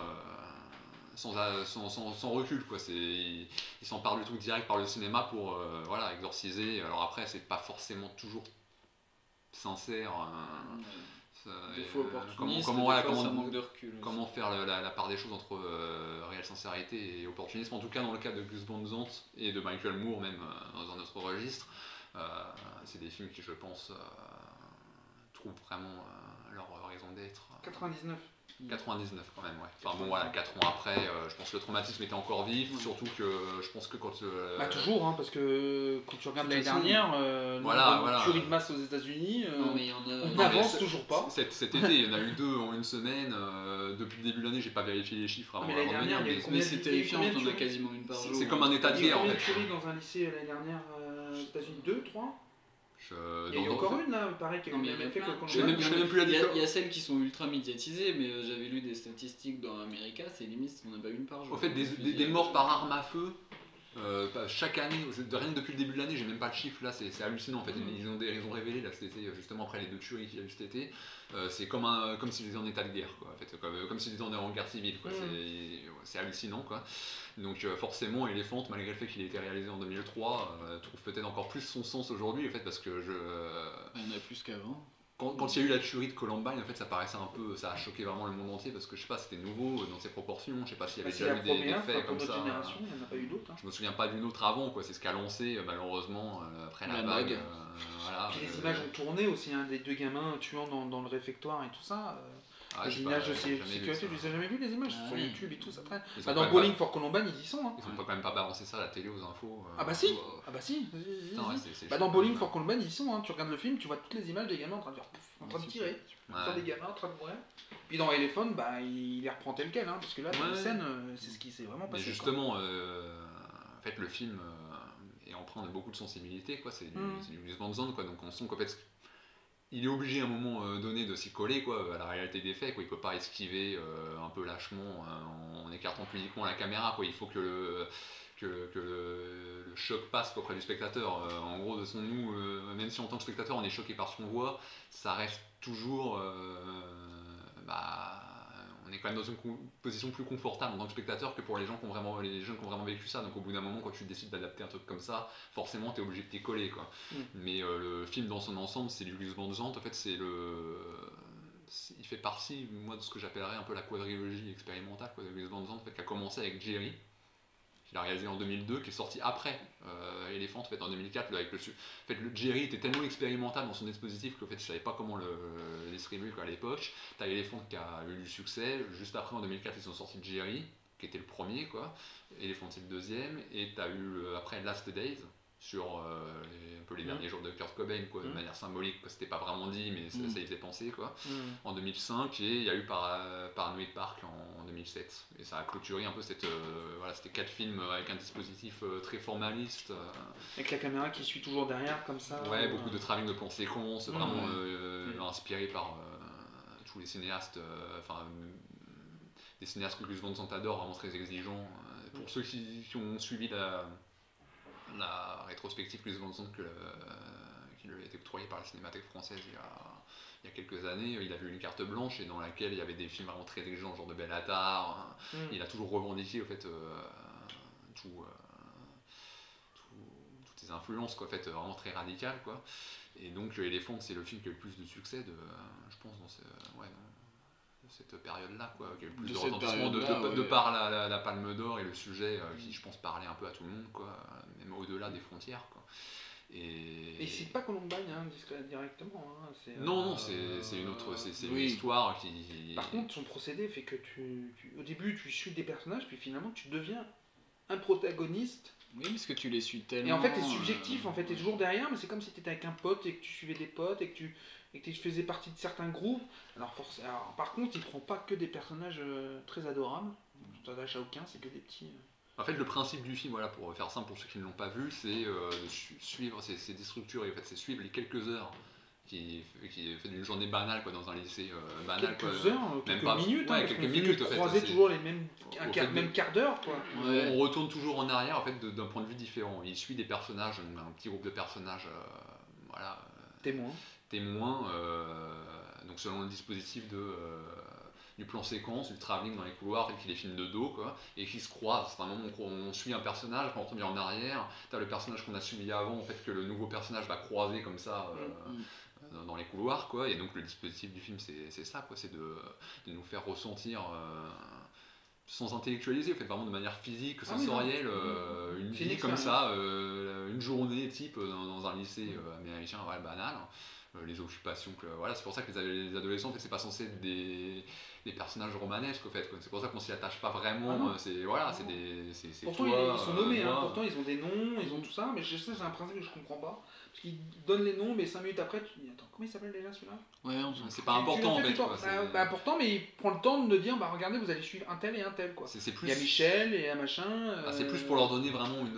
sans, a- sans, sans- sans recul, quoi. C'est, ils, ils s'emparent du truc direct par le cinéma pour euh, voilà, exorciser. Alors après, c'est pas forcément toujours sincère. euh, ça- Des et, fois euh, opportuniste, comment, des comment, fois, voilà, ça comment, manque de recul. aussi. comment faire la, la- la part des choses entre euh, réelle sincérité et opportunisme. En tout cas, dans le cas de Gus Van Sant et de Michael Moore, même euh, dans un autre registre, euh, c'est des films qui, je pense, euh, trouvent vraiment euh, leur raison d'être. quatre-vingt-dix-neuf. quatre-vingt-dix-neuf quand même, ouais. Enfin bon, voilà, quatre ans après, euh, je pense que le traumatisme était encore vif, Ouais. surtout que je pense que quand... euh, Bah toujours, hein, parce que quand tu regardes de l'année toute façon, dernière, euh, voilà, le voilà. tuerie de masse aux États-Unis, euh, Non, mais il y en a. on mais n'avance c'est- toujours pas. Cet, cet été, il y en a eu deux en une semaine. euh, depuis le début de l'année, j'ai pas vérifié les chiffres avant, Mais l'année avant de venir, dernière, il y a mais eu combien Mais de- c'est il y a eu terrifiant, combien de t'en as tueries quasiment une par c'est- jour. c'est comme un état de Il y a eu guerre, en combien de fait. tueries dans un lycée l'année dernière euh, aux États-Unis Deux, trois je- Il y a eu dans- encore une là, pareil, qui a Non, mais eu il y le en même a effet que plein. le Je sais même- je sais même plus la Il y a- différence. Il y a celles qui sont ultra médiatisées, mais euh, j'avais lu des statistiques dans America, c'est limite, on en a pas une par jour. Au fait, des, des- des morts par arme à feu, euh, pas- chaque année, de rien que depuis le début de l'année, j'ai même pas le chiffre là, c'est c'est hallucinant en fait. Mhm. Ils, ont des, ils ont révélé là cet été, justement après les deux tueries qu'il y a eu cet été, euh, c'est comme, un, comme s'ils étaient en état de guerre, quoi, en fait, comme, comme s'ils étaient en, en guerre civile, quoi. Mhm. C'est ouais, c'est hallucinant, quoi. Donc euh, forcément, Elephant, malgré le fait qu'il ait été réalisé en deux mille trois, euh, trouve peut-être encore plus son sens aujourd'hui, en fait, parce que je. Il y en a plus qu'avant. Quand, quand il y a eu la tuerie de Columbine, en fait, ça paraissait un peu, ça a choqué vraiment le monde entier parce que je sais pas, c'était nouveau dans ses proportions. Je sais pas s'il y avait Bah, C'est déjà la eu des, des première, enfin, faits pour comme notre ça. génération, il n'y en a pas eu d'autres. hein. Je me souviens pas d'une autre avant, quoi. C'est ce qu'a lancé euh, malheureusement euh, après la, La vague. mode. euh, voilà, Puis les euh, images ont tourné aussi, hein, des deux gamins tuant dans, dans le réfectoire et tout ça. euh. Ah, les j'ai images pas- de j'ai sé- jamais vu sécurité, ça. tu les as jamais vues les images Ah sur oui. YouTube et tout, ça traîne. Ils ont Bah, quand dans même Bowling pas- for Columbine, ils y sont. Hein. Ils ont pas quand même pas balancé ça à la télé aux infos. euh, Ah bah si, ou, euh, ah bah si. si, si, Putain, ouais, si. c'est- c'est Bah, chaud, dans Bowling quand for même. Columbine, ils y sont. Hein. Tu regardes le film, tu vois toutes les images des gamins en train de faire pouf, en train de tirer. Ouais. Sur des gamins en train de mourir. Puis dans Elephant, bah, il les reprend tel quel, hein, parce que là, dans Ouais. les scènes, euh, c'est ce qui s'est vraiment Mais passé. quoi. justement, euh, en fait, le film euh, est empreint de beaucoup de sensibilité, quoi. C'est du, Mm. c'est du Gus Van Sant, quoi. Donc on sent qu'en fait, il est obligé à un moment euh, donné de s'y coller, quoi, à la réalité des faits, quoi. Il peut pas esquiver euh, un peu lâchement euh, en écartant pudiquement la caméra, quoi. Il faut que le que, que le, le choc passe quoi, auprès du spectateur. Euh, en gros, de son nous, euh, même si en tant que spectateur on est choqué par ce qu'on voit, ça reste toujours. Euh, bah, on est quand même dans une co- position plus confortable en tant que spectateur que pour les gens qui ont vraiment, les jeunes qui ont vraiment vécu ça. Donc au bout d'un moment, quand tu décides d'adapter un truc comme ça, forcément tu es obligé de t'y coller, quoi. Mm. Mais euh, le film dans son ensemble, c'est du Gus Van Sant. En fait, c'est le, c'est- il fait partie, moi, de ce que j'appellerais un peu la quadrilogie expérimentale, quoi, de Gus Van Sant, en fait, qui a commencé avec Jerry, qu'il a réalisé en deux mille deux, qui est sorti après euh, Elephant, en fait, en deux mille quatre, là, avec le, su- en fait, le Jerry était tellement expérimental dans son dispositif qu'en fait, je savais pas comment le, le distribuer quoi, à l'époque. T'as Elephant qui a eu du succès, juste après en deux mille quatre, ils ont sorti Jerry, qui était le premier, quoi. Elephant c'est le deuxième, et t'as eu euh, après Last Days, sur euh, les- un peu les Mm. derniers jours de Kurt Cobain, quoi, de Mm. manière symbolique, quoi. C'était pas vraiment dit, mais ça, Mm. ça y faisait penser, quoi. Mm. En deux mille cinq, et il y a eu par, euh, Paranoid Park en, en deux mille sept, et ça a clôturé un peu cette, euh, voilà, c'était quatre films avec un dispositif euh, très formaliste, euh, Avec la caméra qui suit toujours derrière, comme ça. ouais, euh, beaucoup de travelling de plans séquences, Mm. vraiment Ouais. euh, Mm. inspiré par euh, tous les cinéastes, euh, enfin euh, des cinéastes que Gus Van Sant adore, vraiment très exigeants. Euh, pour Mm. ceux qui, qui ont suivi la, la rétrospective Gus Van Sant que, euh, qui lui a été octroyée par la Cinémathèque française il y a, il y a quelques années, il avait eu une carte blanche et dans laquelle il y avait des films vraiment très exigeants, genre de Bellatar. mm. Il a toujours revendiqué au fait euh, tout, euh, tout- toutes ses influences, quoi, en fait, vraiment très radicales, quoi. Et donc Elephant, c'est le film qui a eu le plus de succès, de, euh, je pense, dans, ce, ouais, dans cette période-là, quoi, qui a eu le plus De de, cette retentissement de, de, période-là, de ouais. par la, la- la Palme d'Or et le sujet euh, qui, je pense, parlait un peu à tout le monde, quoi, même au-delà des frontières, quoi. Et, Et c'est pas Columbine, hein, discret- directement. Hein, c'est, non, euh, non, c'est c'est une autre, c'est c'est oui. une histoire qui. Par contre, son procédé fait que tu, tu- au début, tu suis des personnages, puis finalement, tu deviens un protagoniste. Oui, parce que tu les suis tellement. Et en fait, t'es subjectif, euh, en fait, t'es toujours derrière, mais c'est comme si t'étais avec un pote et que tu suivais des potes et que tu, et que tu faisais partie de certains groupes. Alors, forc- alors, par contre, il prend pas que des personnages euh, très adorables. Tu t'attaches à aucun, c'est que des petits. euh. En fait, le principe du film, voilà, pour faire simple pour ceux qui ne l'ont pas vu, c'est euh, de su- suivre, c'est c'est déstructuré, en fait, c'est suivre les quelques heures qui, qui fait d'une journée banale, quoi, dans un lycée euh, banal, Quelques quoi. heures, euh, Même quelques pas- minutes, ouais, hein, parce quelques qu'on fait que minutes, en fait, croiser c'est- toujours les mêmes, un au quart, fait de- même quart d'heure, quoi. Ouais. On retourne toujours en arrière, en fait, de- d'un point de vue différent. Il suit des personnages, donc un petit groupe de personnages, euh, voilà, euh, Témoin. témoins, euh, donc selon le dispositif de, euh, du plan séquence, du travelling dans les couloirs, et qui les filme de dos, quoi, et qui se croisent. C'est un moment où on suit un personnage, quand on revient en arrière, t'as le personnage qu'on a suivi avant, en fait, que le nouveau personnage va croiser comme ça euh, Mm. dans- dans les couloirs, quoi, et donc le dispositif du film, c'est c'est ça, quoi, c'est de, de nous faire ressentir. Euh, sans intellectualiser, en fait, vraiment de manière physique, Ah oui, sensorielle, non. euh, une C'est une vie comme expérience. ça, euh, une journée type dans, dans un lycée euh, américain, voilà, banal, euh, les occupations, que, voilà, c'est pour ça que les, ad- les adolescents, en fait, c'est pas censé être des, des personnages romanesques, en fait, quoi. C'est pour ça qu'on s'y attache pas vraiment, Ah non. euh, c'est, voilà, Ah c'est non. des, c'est, c'est Pourtant, toi, ils, ils sont nommés, euh, hein, moi. pourtant ils ont des noms, ils ont tout ça, mais je sais, c'est un principe que je comprends pas. Parce qu'ils donnent les noms, mais cinq minutes après, tu te dis, attends, comment il s'appelle déjà celui-là? Ouais, on s'en c'est fout. pas Tu- tu important, en le fais fait, tout le quoi, temps. Bah, c'est- bah, important, mais il prend le temps de dire, bah regardez, vous allez suivre un tel et un tel, quoi. c'est, c'est plus, Il y a Michel et un machin. euh, ah, c'est plus pour leur donner vraiment une,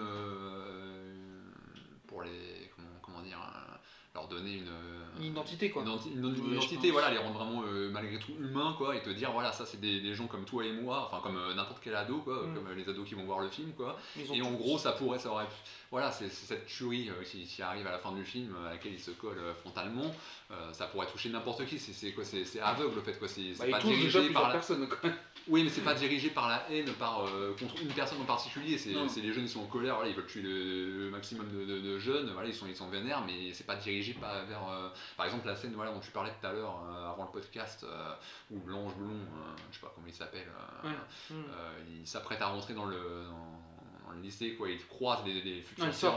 euh, pour les, comment, comment dire, euh, leur donner une, Une identité, quoi. Une, identi- une- une Ouais, je identité, pense. voilà, les rendre vraiment euh, malgré tout humains, quoi, et te dire voilà, ça c'est des, des gens comme toi et moi, enfin comme euh, n'importe quel ado, quoi, Mm. comme euh, les ados qui vont voir le film, quoi. Ils ont Et en tous- gros, ça pourrait, ça aurait, voilà, c'est c'est cette tuerie euh, qui, qui arrive à la fin du film, euh, à laquelle il se colle euh, frontalement, euh, ça pourrait toucher n'importe qui. C'est c'est quoi, c'est c'est aveugle, au fait, quoi. C'est Bah, c'est ils pas touchent déjà dirigé plusieurs par la, personnes, quoi. oui, mais c'est pas dirigé par la haine, par euh, contre une personne en particulier. C'est Non. c'est les jeunes, ils sont en colère, voilà, ils veulent tuer le, le maximum de, de- de jeunes, voilà, ils sont ils sont vénères, mais c'est pas dirigé pas vers, euh, par exemple la scène, voilà, dont tu parlais tout à l'heure euh, avant le podcast, euh, où l'ange blond, euh, je sais pas comment il s'appelle, euh, Ouais. euh, Mm. il s'apprête à rentrer dans le dans, dans le lycée, quoi, il croise les, les futurs Ouais, il sort. tireurs.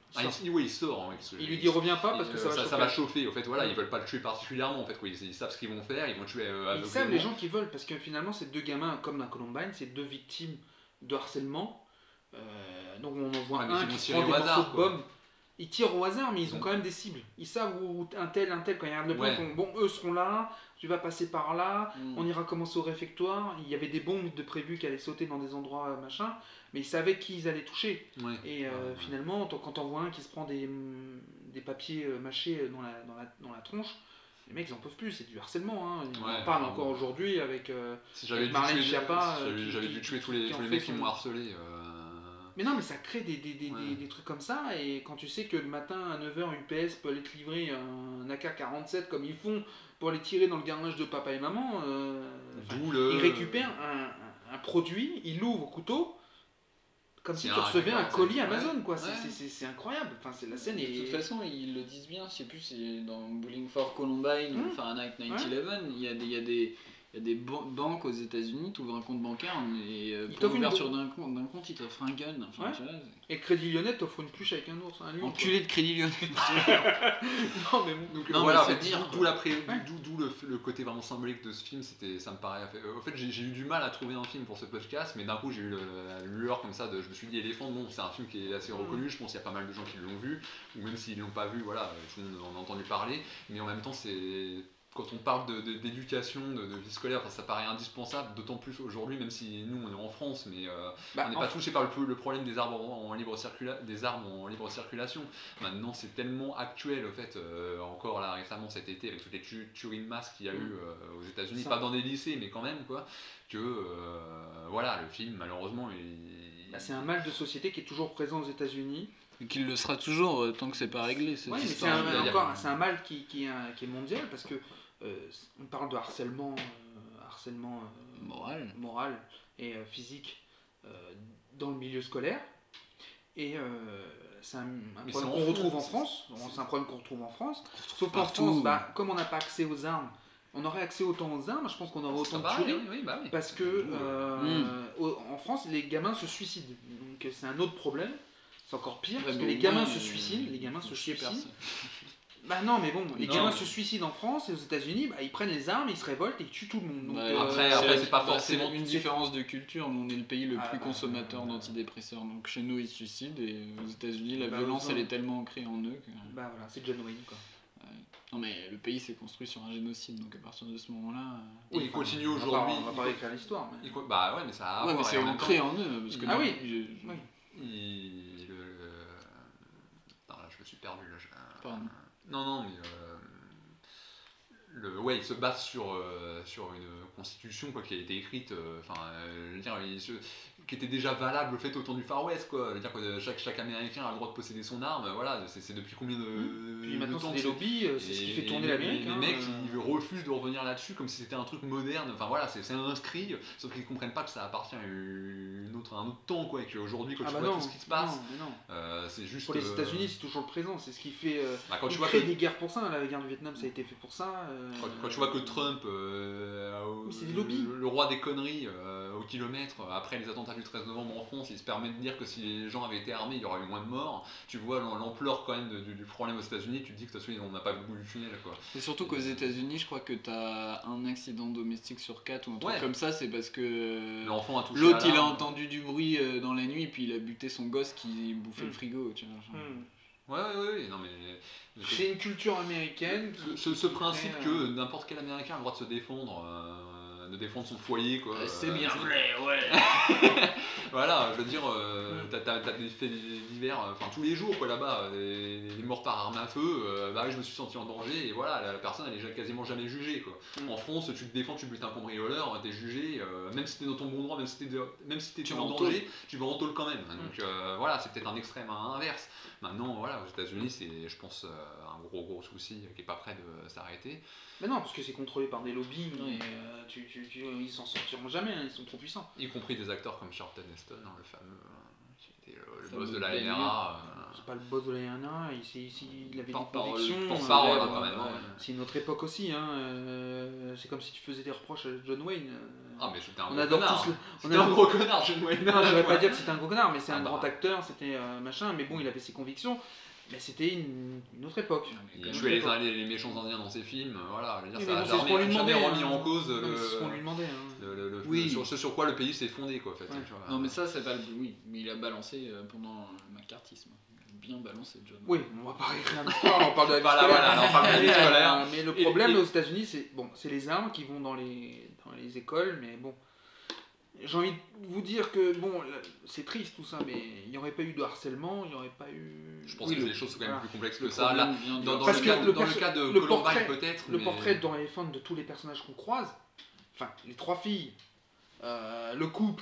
Ah, sort. il, oui, il sort. Hein, Il lui dit reviens pas parce il- que ça va ça, chauffer. ça va chauffer. Au fait, voilà, ils veulent pas le tuer particulièrement. En fait, quoi. Ils, ils savent ce qu'ils vont faire. Ils vont tuer. Euh, Ils savent les gens qui veulent parce que finalement, ces deux gamins, comme dans Columbine, c'est deux victimes de harcèlement. Euh, donc on en voit Ouais, mais un ils vont qui se tirer prend des au morceaux hasard, de quoi. bombe. Ils tirent au hasard, mais ils ont Ouais. quand même des cibles. Ils savent où un tel, un tel, quand ils regardent le plan, Ouais. ils font bon, eux seront là, tu vas passer par là, Mm. on ira commencer au réfectoire. Il y avait des bombes de prévues qui allaient sauter dans des endroits euh, machin, mais ils savaient qui ils allaient toucher. Ouais. Et euh, Ouais, ouais. finalement, t- quand on voit un qui se prend des, hum, des papiers euh, mâchés dans la, dans, la, dans la tronche, les mecs ils en peuvent plus, c'est du harcèlement. Hein. Ils Ouais, en parlent enfin, encore bon. aujourd'hui avec. euh, Si j'avais dû Marlène tuer, Schiappa, si euh, j'avais- qui- j'avais qui- dû tuer tous les, qui tous en les fait mecs qui son- m'ont harcelé. euh, Mais non, mais ça crée des, des, des, Ouais. des, des trucs comme ça, et quand tu sais que le matin à neuf heures, U P S peut aller te livrer un A K quarante-sept comme ils font pour aller tirer dans le garage de papa et maman, euh, enfin, D'où le. ils récupèrent un, un- un produit, ils l'ouvrent au couteau, comme si C'est tu un recevais un A K colis quarante-sept, Amazon, quoi. C'est- ouais. c'est- C'est c'est incroyable, enfin, c'est la scène De est... toute façon, ils le disent bien, je sais plus, c'est dans Bowling for Columbine Mm. ou Fahrenheit neuf eleven, il y a des, il y a des, il y a des ban- banques aux États-Unis, tu ouvres un compte bancaire et euh, Ils pour t'offrent une l'ouverture d'un compte, d'un compte, ils t'offrent un gun. Enfin, Ouais. tu vois, Et le Crédit Lyonnais t'offre une pluche avec un ours, un lion. quoi. enculé de Crédit Lyonnais. Non, mais bon. Donc Non, voilà, mais en c'est fait, dire, d'où- quoi. d'où l'après- Ouais. d'où- d'où le, le côté vraiment symbolique de ce film, c'était, ça me paraît. En fait, j'ai j'ai eu du mal à trouver un film pour ce podcast, mais d'un coup, j'ai eu le- la lueur comme ça. De, je me suis dit, Éléphant, bon, c'est un film qui est assez reconnu. Je pense qu'il y a pas mal de gens qui l'ont vu, ou même s'ils l'ont pas vu, voilà, tout le monde en a entendu parler. Mais en même temps, c'est quand on parle de- de- d'éducation, de, de vie scolaire, enfin, ça paraît indispensable, d'autant plus aujourd'hui, même si nous, on est en France, mais euh, Bah, on n'est en pas touché par le, le problème des arbres en, en libre circula- des armes en libre circulation. Maintenant, c'est tellement actuel, au fait, euh, encore là récemment cet été, avec toutes les tu- tueries de masse qu'il y a eu euh, aux États-Unis, Ça. pas dans des lycées, mais quand même, quoi, que euh, voilà, le film, malheureusement, il. Bah, c'est un mal de société qui est toujours présent aux États-Unis. Et qu'il le sera toujours euh, tant que c'est pas réglé. cette Ouais, mais c'est histoire. un, il y a- il y a- encore, c'est un mal qui, qui, est, un- qui est mondial parce que euh, on parle de harcèlement, euh, harcèlement euh, Moral. moral et euh, physique euh, dans le milieu scolaire. Et euh, c'est un, un Mais problème c'est en qu'on retrouve en France. France. C'est un problème qu'on retrouve en France. Sauf qu'en partout. France, bah, comme on n'a pas accès aux armes, on aurait accès autant aux armes, je pense qu'on aurait C'est autant de pareil, tueries. oui, oui, bah oui. Parce que D'où, euh, euh, au- en France, les gamins se suicident. Donc c'est un autre problème. C'est encore pire parce Ouais, que mais les au gamins moins, se euh, suicident. Les gamins faut se chier suicident. personne. Bah non, mais bon, les Non, gamins mais- se suicident en France et aux États-Unis, bah, ils prennent les armes, ils se révoltent et ils tuent tout le monde. Donc, Bah, euh, après- après, c'est pas bah, forcément- une différence de culture. Nous, on est le pays le Ah, plus bah, consommateur euh, d'antidépresseurs. Donc chez nous, ils se suicident. Et aux États-Unis, la Bah, violence, aux- elle est tellement ancrée en eux que. bah voilà, c'est John Wayne quoi. Non, mais le pays s'est construit sur un génocide. Donc à partir de ce moment-là. Et il enfin, continue on va pas- aujourd'hui. On va pas réécrire l'histoire. Mais... il co- Bah ouais, mais ça a à Ouais, mais voir, c'est et en même ancré temps, en eux. Parce que Ah nous, oui. je- Oui. il- le- Non, là, je me suis perdu. Là, je- Pardon. Non, non, mais. euh, Le, ouais, il se base sur, euh, sur une constitution quoi, qui a été écrite, euh, enfin, euh, je veux dire, il se- qui était déjà valable au fait au temps du Far West, quoi. Je veux dire que chaque, chaque Américain a le droit de posséder son arme, voilà, c'est c'est depuis combien de, Puis de maintenant, temps c'est des que lobbies, euh, c'est ce qui et- fait tourner et- l'Amérique. et Les hein, mecs, euh. ils refusent de revenir là-dessus comme si c'était un truc moderne. Enfin voilà, c'est c'est inscrit, sauf qu'ils comprennent pas que ça appartient à, une autre, à un autre temps, quoi. Et qu'aujourd'hui, quand Ah tu bah vois non, tout ce qui se passe, non, mais non. euh, c'est juste. Pour les euh, États-Unis, c'est toujours le présent. C'est ce qui fait. Euh, bah, quand ils tu vois créent que des guerres pour ça. La guerre du Vietnam, ça a été fait pour ça. euh, Quand, quand tu vois que Trump, euh, au- Mais c'est des lobbies. le, le roi des conneries euh, au kilomètre, après les attentats du treize novembre en France, il se permet de dire que si les gens avaient été armés, il y aurait eu moins de morts. Tu vois l'am- l'ampleur quand même de- du, du problème aux États-Unis, tu te dis que de toute façon, on n'a pas le bout du tunnel, quoi. Et surtout qu'aux États-Unis, je crois que t'as un accident domestique sur quatre ou un truc Ouais. comme ça, c'est parce que L'enfant a touché. l'autre à il a l'arme. entendu du bruit euh, dans la nuit, puis il a buté son gosse qui bouffait Mm. le frigo. Tu vois, genre. hmm. Ouais, ouais, ouais, ouais, non mais. C'est une culture américaine. Ce, qui- ce- ce qui principe fait, que euh, n'importe quel Américain a le droit de se défendre, euh, de défendre son foyer, quoi. Euh, c'est euh, bien c'est- vrai, ouais. Voilà, je veux dire, euh, t'as, t'as- t'as des faits divers, euh, enfin tous les jours quoi là-bas, des, des morts par arme à feu, euh, bah oui, je me suis senti en danger et voilà, la, la personne elle est ja- quasiment jamais jugée quoi. Mm. En France, tu te défends, tu butes un cambrioleur, t'es jugé, euh, même si t'es dans ton bon droit, même si t'es, de- même si t'es Tu en vas en danger, tu vas en tôle quand même. Donc euh, voilà, c'est peut-être un extrême à inverse. Maintenant, voilà, aux États-Unis, c'est, je pense, euh, un gros gros souci qui est pas prêt de s'arrêter. Mais non, parce que c'est contrôlé par des lobbies. Oui. Et, euh, tu, tu, tu- ils s'en sortiront jamais. Hein, ils sont trop puissants. Y compris des acteurs comme Charlton Heston, hein, le fameux, euh, qui était le, le Fameux boss de la Daniel. N R A. c'est pas le boss de la R N A, il, c'est- il, il avait Par- des parole- convictions. par euh, parole, ouais, hein, quand ouais, même, ouais. hein. C'est une autre époque aussi, hein. euh, c'est comme si tu faisais des reproches à John Wayne. euh, Ah, mais c'était un on gros adore connard. tous le- hein. on C'était un adore- gros connard, John Wayne. Non, je vais pas dire que c'était un gros connard, mais c'est Ah un bah. grand acteur, c'était euh, machin, mais bon, il avait ses convictions. Mais c'était une, une autre époque. Il Une tuait les, autre époque. les, les méchants indiens dans ses films, euh, voilà. Je veux dire, Oui, ça mais a bon, c'est ce jamais, qu'on lui jamais demandait, remis hein. en cause Non, mais c'est ce qu'on le, lui demandait. hein. le, le, le- Oui. le- sur ce sur quoi le pays s'est fondé, quoi, en fait. Ouais. tu vois. Non, mais ça, c'est pas le. Oui, mais il a balancé euh, pendant le macartisme. Il a bien balancé, John. Oui, on va pas réécrire l'histoire, on parle de la vie Voilà, scolaire. voilà, on parle de la vie Mais, euh, scolaire. Mais le Et- problème et- aux États-Unis, c'est bon, c'est les armes qui vont dans les, dans les écoles, mais bon. J'ai envie de vous dire que bon, là, c'est triste tout ça, mais il n'y aurait pas eu de harcèlement, il n'y aurait pas eu. Je pense Oui, que le- les choses sont quand même voilà. plus complexes que Le ça. problème Là, vient du dans, dans Parce le que cas, le dans le perso- cas de le Columbine, portrait- peut-être. Le mais- portrait dans Elephant de tous les personnages qu'on croise, enfin les trois filles, euh, le couple,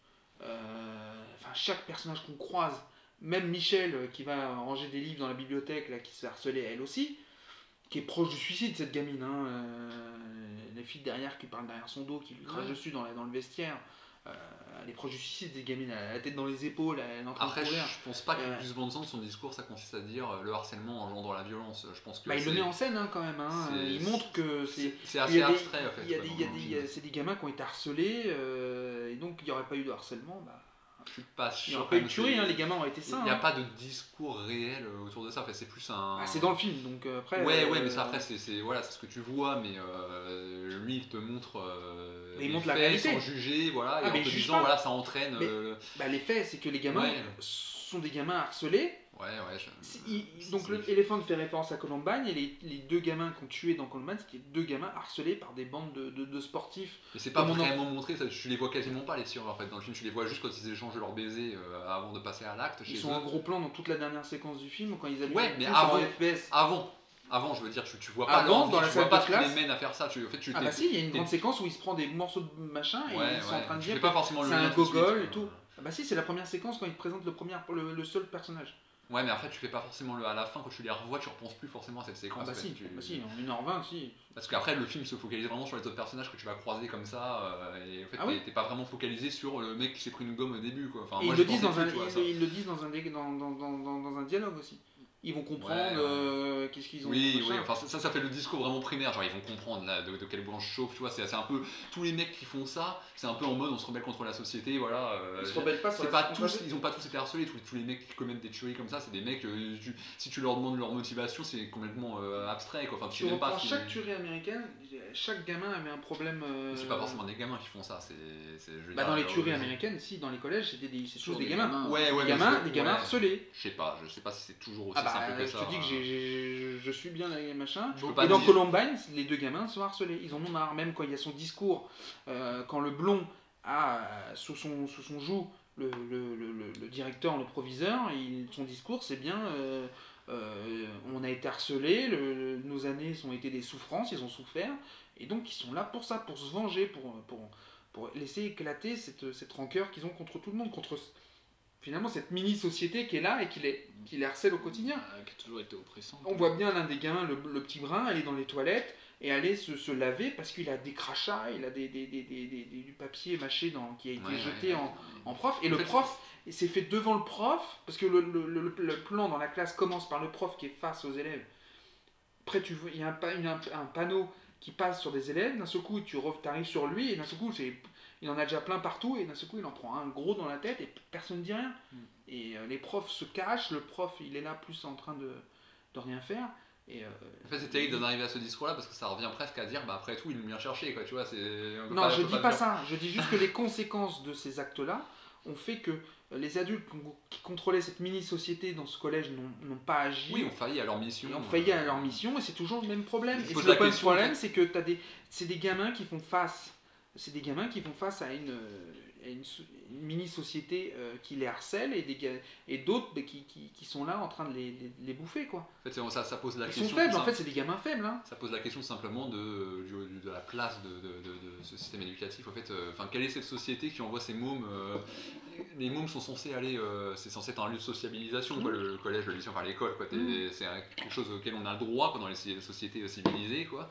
euh, enfin chaque personnage qu'on croise, même Michel euh, qui va ranger des livres dans la bibliothèque, là, qui se fait harceler elle aussi, qui est proche du suicide cette gamine, hein, euh, les filles derrière qui parlent derrière son dos, qui lui crachent Ouais. dessus dans, la- dans le vestiaire. Euh, elle est proche du suicide, cette gamine, elle a la tête dans les épaules, elle est en train Après, de je courir. pense pas que Euh, Gus Van Sant, son discours, ça consiste à dire euh, le harcèlement engendre la violence. Je pense que Bah, il le c'est- met en scène hein, quand même, hein. c'est- il montre que c'est. c'est c'est Il assez y a des- abstrait, en fait. Il y a quoi, des- dans- il y a dans des- le il y a- film. c'est des gamins qui ont été harcelés, euh, et donc il n'y aurait pas eu de harcèlement, bah, Je suis pas il n'y sûr. aurait pas eu de quand tuerie, même, hein, c'est- les gamins auraient été sains. Il n'y a hein. pas de discours réel euh, autour de ça. Enfin, c'est plus un. Ah, c'est dans le film, donc euh, après. Ouais, euh, ouais, mais ça après, c'est c'est- voilà, c'est ce que tu vois, mais euh, lui, il te montre. Euh, Mais il les montre la faits réalité. sans juger, voilà, Ah, et mais en te il juge disant, pas. voilà, ça entraîne. Mais- euh, Bah, les faits, c'est que les gamins Ouais. sont des gamins harcelés. Ouais, ouais. je- C'est- il- c'est- donc c'est- le Elephant fait référence à Columbine, et les, les deux gamins qu'on tué dans Columbine, c'était deux gamins harcelés par des bandes de, de- de sportifs. Mais c'est pas Comme on en- vraiment montré, ça, tu les vois quasiment pas les tirs en fait dans le film, tu les vois juste quand ils échangent leur baiser euh, avant de passer à l'acte chez Ils eux. sont en gros plan dans toute la dernière séquence du film, quand ils avaient Ouais, mais tous en avant- F P S. Avant, avant, je veux dire, tu, tu vois pas Avant, l'envie, dans la tu vois salle pas de ce qui les classe. mène à faire ça. Tu, en fait, tu Ah t'es- bah si, il y a une t'es- grande séquence où il se prend des morceaux de machin et Ouais, ils sont en ouais, train de tu dire fais que pas forcément le c'est un lien tout de suite, gogol quoi. et tout. Ah bah si, c'est la première séquence quand il te présente le, premier, le, le seul personnage. Ouais, mais après, tu fais pas forcément le à la fin, quand tu les revois, tu repenses plus forcément à cette séquence. Ah bah en fait, si, tu- bah si, en une heure vingt, si. Parce qu'après, le film se focalise vraiment sur les autres personnages que tu vas croiser comme ça, euh, et en fait, Ah t'es oui. t'es pas vraiment focalisé sur le mec qui s'est pris une gomme au début, quoi. Enfin, Et moi, ils j'y le, disent pensais dans un, plus, tu vois, ça. ils, ils le disent dans un, dé- dans, dans, dans, dans, dans un dialogue aussi. Ils vont comprendre Ouais, ouais. euh, qu'est-ce qu'ils ont. Oui, machin. oui, enfin ça, ça fait le discours vraiment primaire, genre ils vont comprendre là, de, de quelle branche chauffe, tu vois, c'est c'est un peu, tous les mecs qui font ça, c'est un peu en mode on se rebelle contre la société, voilà. euh, Ils se rebellent pas sur c'est la pas contre- tous, ils ont pas tous été harcelés, tous, tous les mecs qui commettent des tueries comme ça, c'est des mecs, euh, tu- si tu leur demandes leur motivation, c'est complètement euh, abstrait, quoi, enfin tu Tu sais même pas reprends si- chaque tuerie américaine, chaque gamin avait un problème. euh, C'est pas forcément des gamins qui font ça, c'est... c'est- je veux Bah dire, dans les euh, tueries euh, américaines, si, dans les collèges, c'était des, c'est tous Toujours des des gamins. gamins. Ouais, ouais, Des mais gamins, c'est- des gamins ouais. harcelés. Je sais pas, je sais pas si c'est toujours aussi Ah bah, simple que je ça. te dis que hein. j'ai- j'ai- je suis bien les machins. Je peux pas Et dans dire- Columbine, les deux gamins sont harcelés. Ils en ont marre, même quand il y a son discours, euh, quand le blond a euh, sous son, sous son joug le, le, le, le- le directeur, le proviseur, il- son discours c'est bien euh, euh, on a été harcelés, le- le- nos années ont été des souffrances, ils ont souffert, et donc ils sont là pour ça, pour se venger, pour, pour, pour laisser éclater cette, cette rancœur qu'ils ont contre tout le monde, contre finalement cette mini-société qui est là et qui les, qui les harcèle au quotidien. Euh, qui a toujours été oppressant. On voit bien l'un des gamins, le, le petit brun, aller dans les toilettes et aller se, se laver parce qu'il a des crachats, il a des, des, des, des- des- des- du papier mâché dans, qui a été Ouais, jeté ouais. En, en prof. Et En le fait, prof il s'est fait devant le prof, parce que le, le, le, le plan dans la classe commence par le prof qui est face aux élèves. Après, tu vois, il y a un, pa- une- un, un panneau qui passe sur des élèves, d'un seul coup, tu arrives sur lui, et d'un seul coup, c'est, il en a déjà plein partout, et d'un seul coup, il en prend un gros dans la tête, et personne ne dit rien. Mm. Et euh, les profs se cachent, le prof, il est là plus en train de, de rien faire. Et, euh, En fait, c'est terrible d'en arriver à ce discours-là parce que ça revient presque à dire, bah après tout, ils l'ont bien cherché, quoi, tu vois, c'est... on peut Non, pas- je on peut dis le pas dire. ça. Je dis juste que les conséquences de ces actes-là ont fait que euh, les adultes qui contrôlaient cette mini-société dans ce collège n'ont n'ont pas agi. Oui, ont failli à leur mission. et ont failli à euh, leur mission, et c'est toujours le même problème. Je Et pose c'est la le même question, problème, en fait. c'est que t'as des, c'est des gamins qui font face, c'est des gamins qui font face à une, euh, à une, so- une mini-société euh, qui les harcèle, et des ga- et d'autres bah, qui, qui, qui sont là en train de les, les, les bouffer, quoi. En fait, c'est- ça, ça pose la Ils question. sont faibles, ça- en fait, c'est des gamins faibles, hein. Ça pose la question simplement de, du- de la place de, de- de- de ce système éducatif. En fait, euh, enfin, quelle est cette société qui envoie ces mômes euh, Les mômes sont censés aller, euh, c'est censé être un lieu de sociabilisation, quoi, le, le collège, le lycée, enfin l'école, quoi. T'es- Mhm. C'est un- quelque chose auquel on a le droit quoi, dans les so- sociétés civilisées, quoi.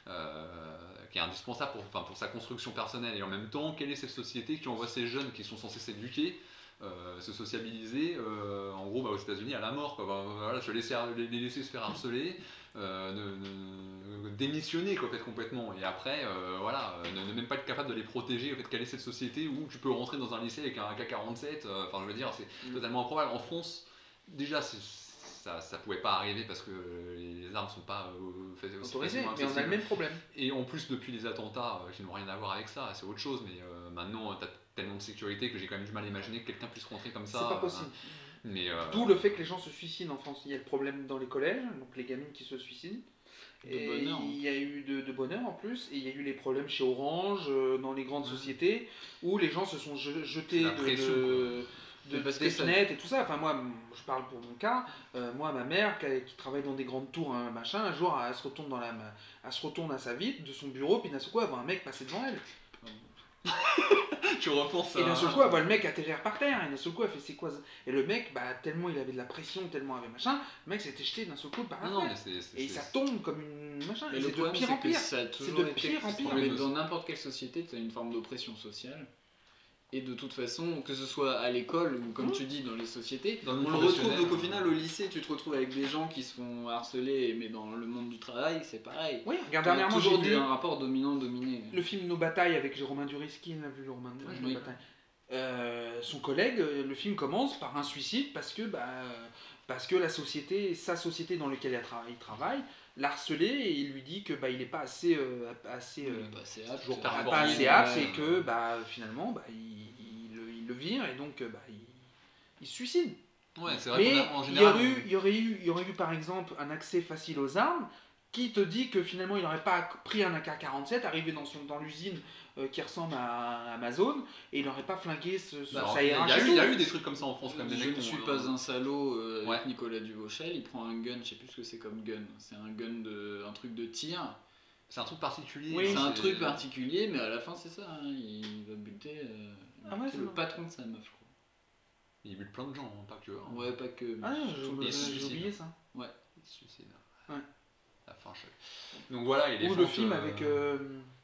Euh, qui est indispensable pour, enfin, pour sa construction personnelle. Et en même temps, quelle est cette société qui envoie ces jeunes qui sont censés s'éduquer euh, se sociabiliser, euh, en gros bah, aux États-Unis à la mort, quoi. Bah, voilà, se laisser, les, les laisser se faire harceler, euh, ne, ne, démissionner quoi, en fait, complètement, et après, euh, voilà, ne, ne même pas être capable de les protéger, en fait, quelle est cette société où tu peux rentrer dans un lycée avec un A K quarante-sept, enfin euh, je veux dire, c'est mmh. totalement improbable. En France, déjà, c'est Ça, ça pouvait pas arriver parce que les armes sont pas euh, faites aussi autorisées, mais on a le même problème. Et en plus, depuis les attentats euh, qui n'ont rien à voir avec ça, c'est autre chose, mais euh, maintenant tu as tellement de sécurité que j'ai quand même du mal à imaginer que quelqu'un puisse rentrer comme ça. C'est pas possible. Euh, mais, euh... D'où le fait que les gens se suicident en France. Il y a le problème dans les collèges, donc les gamines qui se suicident. De et bonheur. Il y a eu de, de bonheur en plus, et il y a eu les problèmes chez Orange, euh, dans les grandes mmh. sociétés, où les gens se sont je, jetés de. Pression, de de parce des fenêtres et tout ça. Enfin moi, je parle pour mon cas. Euh, moi, ma mère qui, qui travaille dans des grandes tours, hein, machin, un jour, elle se retourne dans la, elle se retourne à sa vitre de son bureau, puis d'un seul coup, elle voit un mec passer devant elle. Tu repenses à... Et d'un seul coup, elle voit le mec atterrir par terre. Et d'un seul coup, elle fait c'est quoi ça? Et le mec, bah tellement il avait de la pression, tellement il avait machin, le mec s'était jeté d'un seul coup par la fenêtre. Et ça tombe comme une machin. Et, et c'est de pire en pire. C'est de pire en pire. Mais dans n'importe quelle société, tu as une forme d'oppression sociale. Et de toute façon, que ce soit à l'école ou comme mmh. tu dis dans les sociétés, dans le on le retrouve donc au final au lycée, tu te retrouves avec des gens qui se font harceler, mais dans le monde du travail, c'est pareil. Oui, regarde dernièrement, toujours j'ai vu un rapport dominant-dominé. Le film Nos batailles avec Romain Duris, qui l'a vu le Romain Duris, oui. euh, son collègue, le film commence par un suicide parce que, bah, parce que la société, sa société dans laquelle il travaille, l'a harcelé et il lui dit que bah il est pas assez euh, assez euh, pas assez apte, toujours pas, pas assez apte et que bah finalement bah il, il, il, il le vire et donc bah il, il se suicide. Ouais, c'est vrai. Mais en général, il y aurait eu il y aurait eu il y aurait eu par exemple un accès facile aux armes qui te dit que finalement il n'aurait pas pris un A K quarante-sept, arrivé dans son dans l'usine euh, qui ressemble à Amazon et il n'aurait pas flingué ce, ce, bah, sa il, y a eu, il y a eu des trucs comme ça en France. Comme je ne suis pas euh... un salaud euh, avec ouais. Nicolas Duvauchel, il prend un gun, je sais plus ce que c'est comme gun, c'est un gun de un truc de tir. C'est un truc particulier. Oui, c'est un truc particulier, mais à la fin c'est ça, hein, il va buter, euh, ah ouais, le patron de sa meuf, je crois. Il bute plein de gens, hein, pas que. Hein. Ouais, pas que. Ah, j'ai oublié ça. Ouais. Il se suicide. Ouais. La fin, je... Donc voilà, il est. Ou le film euh... avec euh,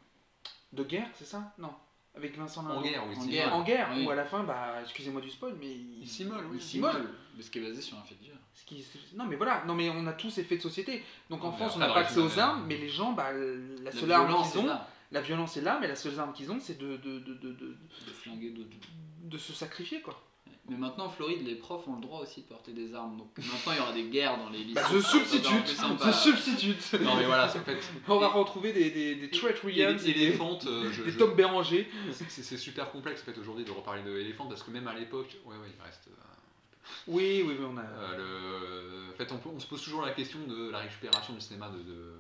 de guerre, c'est ça? Non. Avec Vincent Lindon. En guerre, oui. En guerre, en guerre oui. Où à la fin, bah, excusez-moi du spoil, mais il s'immole, oui. Il s'immole. Mais ce qui est basé sur un fait divers. Ce qui... Non, mais voilà, non, mais on a tous ces faits de société. Donc en mais France, on n'a pas accès aux armes, mais les gens, bah, la seule la arme qu'ils ont, la violence est là, mais la seule arme qu'ils ont, c'est de de de de de, de flinguer d'autres. De se sacrifier, quoi. Mais maintenant en Floride, les profs ont le droit aussi de porter des armes. Donc maintenant il y aura des guerres dans les lycées. Bah, je substitute, je substitute. Non mais voilà, c'est en fait. On va retrouver des des des Threat Ryans et des éléphantes, euh, des je, Tom Béranger. C'est super complexe en fait aujourd'hui de reparler de Elephant parce que même à l'époque, ouais ouais, il reste. Euh, oui oui oui on a. Euh, le... En fait, on, peut, on se pose toujours la question de la récupération du cinéma de. de...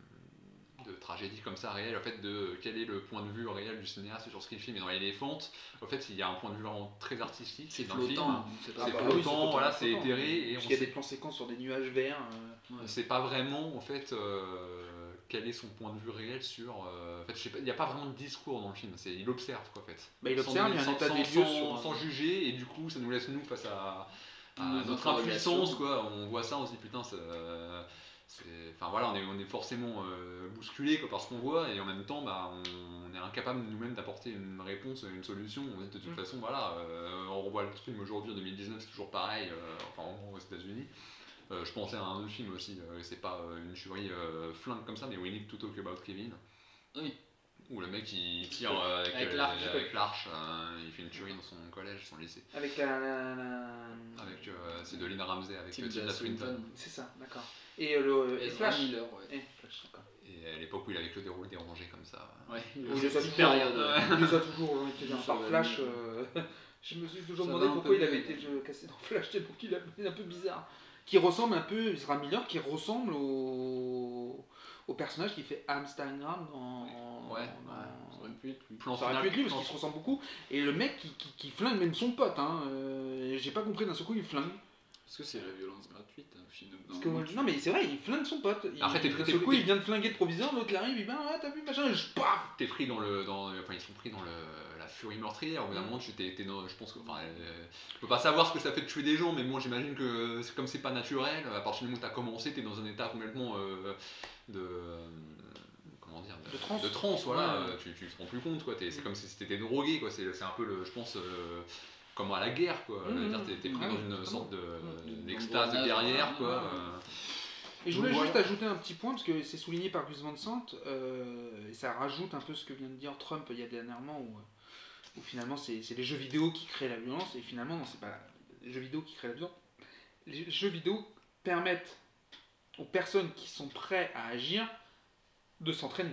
de tragédie comme ça réelle, en fait, de quel est le point de vue réel du cinéaste sur ce qu'il filme. Et dans Elephant, en fait, il y a un point de vue vraiment très artistique. C'est dans flottant, c'est flottant, ah bah oui, voilà, c'est éthéré. Et il y a des plans séquences sur des nuages verts. Euh... Ouais. C'est pas vraiment, en fait, euh, quel est son point de vue réel sur. Euh, en fait, je sais pas, il n'y a pas vraiment de discours dans le film. C'est, il observe, quoi, en fait. Bah, il observe, il y a un état des lieux sans, sans juger, et du coup, ça nous laisse nous face à, à notre impuissance, quoi. On voit ça, on se dit putain, ça. Enfin voilà, on est, on est forcément euh, bousculé quoi, par ce qu'on voit et en même temps bah, on, on est incapable nous-mêmes d'apporter une réponse, une solution. On dit de toute mmh. façon, voilà, euh, on revoit le film aujourd'hui en deux mille dix-neuf, c'est toujours pareil, euh, enfin aux États-Unis. Euh, je pensais à un autre film aussi, euh, c'est pas euh, une tuerie euh, flingue comme ça, mais We Need to Talk About Kevin. Oui. Où le mec il tire euh, avec, avec euh, l'arche, avec l'arche euh, il fait une tuerie dans son collège, son lycée. Avec la. la, la... Avec, euh, c'est de Lina Ramsey avec Tilda Swinton. C'est ça, d'accord. Et euh, le et Flash. Miller, ouais. Et Flash, d'accord. Et à l'époque où il avait que le déroulé dérangé comme ça. Ouais, il les a toujours, période. Il les a toujours été bien par Flash. Euh, je me suis toujours demandé pourquoi il avait été cassé dans Flash, tellement qu'il est un peu bizarre. Qui ressemble un peu, Ezra Miller, qui ressemble au, au personnage qui fait Amsterdam dans. Ouais, dans, ouais. Ça aurait pu être lui. Ça aurait pu être lui parce qu'il se ressemble beaucoup. Et le mec qui, qui, qui flingue même son pote, hein. Euh, j'ai pas compris d'un seul coup, il flingue. Parce que c'est la violence gratuite, hein, Parce que, non mais c'est vrai, il flingue son pote. Il, Après, t'es d'un seul coup, il vient de flinguer le proviseur, l'autre l'arrive, il dit ah t'as vu machin, et je paf. T'es pris dans le, dans, enfin ils sont pris dans le, la furie meurtrière. Au bout d'un moment, tu t'es, t'es dans, je pense que, enfin, euh, je peux pas savoir ce que ça fait de tuer des gens, mais moi j'imagine que c'est comme c'est pas naturel. À partir du moment où t'as commencé, t'es dans un état complètement euh, de euh, comment dire, de, de transe, de transe voilà. Ouais. Tu, tu te rends plus compte quoi. T'es, c'est comme si t'étais drogué quoi. C'est, c'est un peu le, je pense. Euh, comme à la guerre, quoi. Mmh, Je veux dire, t'es, t'es pris mmh, dans une mmh, sorte de, mmh, d'extase mmh, guerrière, mmh, quoi. mmh. euh. Et je voulais Donc, juste voilà. ajouter un petit point, parce que c'est souligné par Gus Van Sant, euh, et ça rajoute un peu ce que vient de dire Trump il y a dernièrement, où, où finalement c'est, c'est les jeux vidéo qui créent la violence, et finalement non, c'est pas les jeux vidéo qui créent la violence. Les jeux vidéo permettent aux personnes qui sont prêtes à agir de s'entraîner.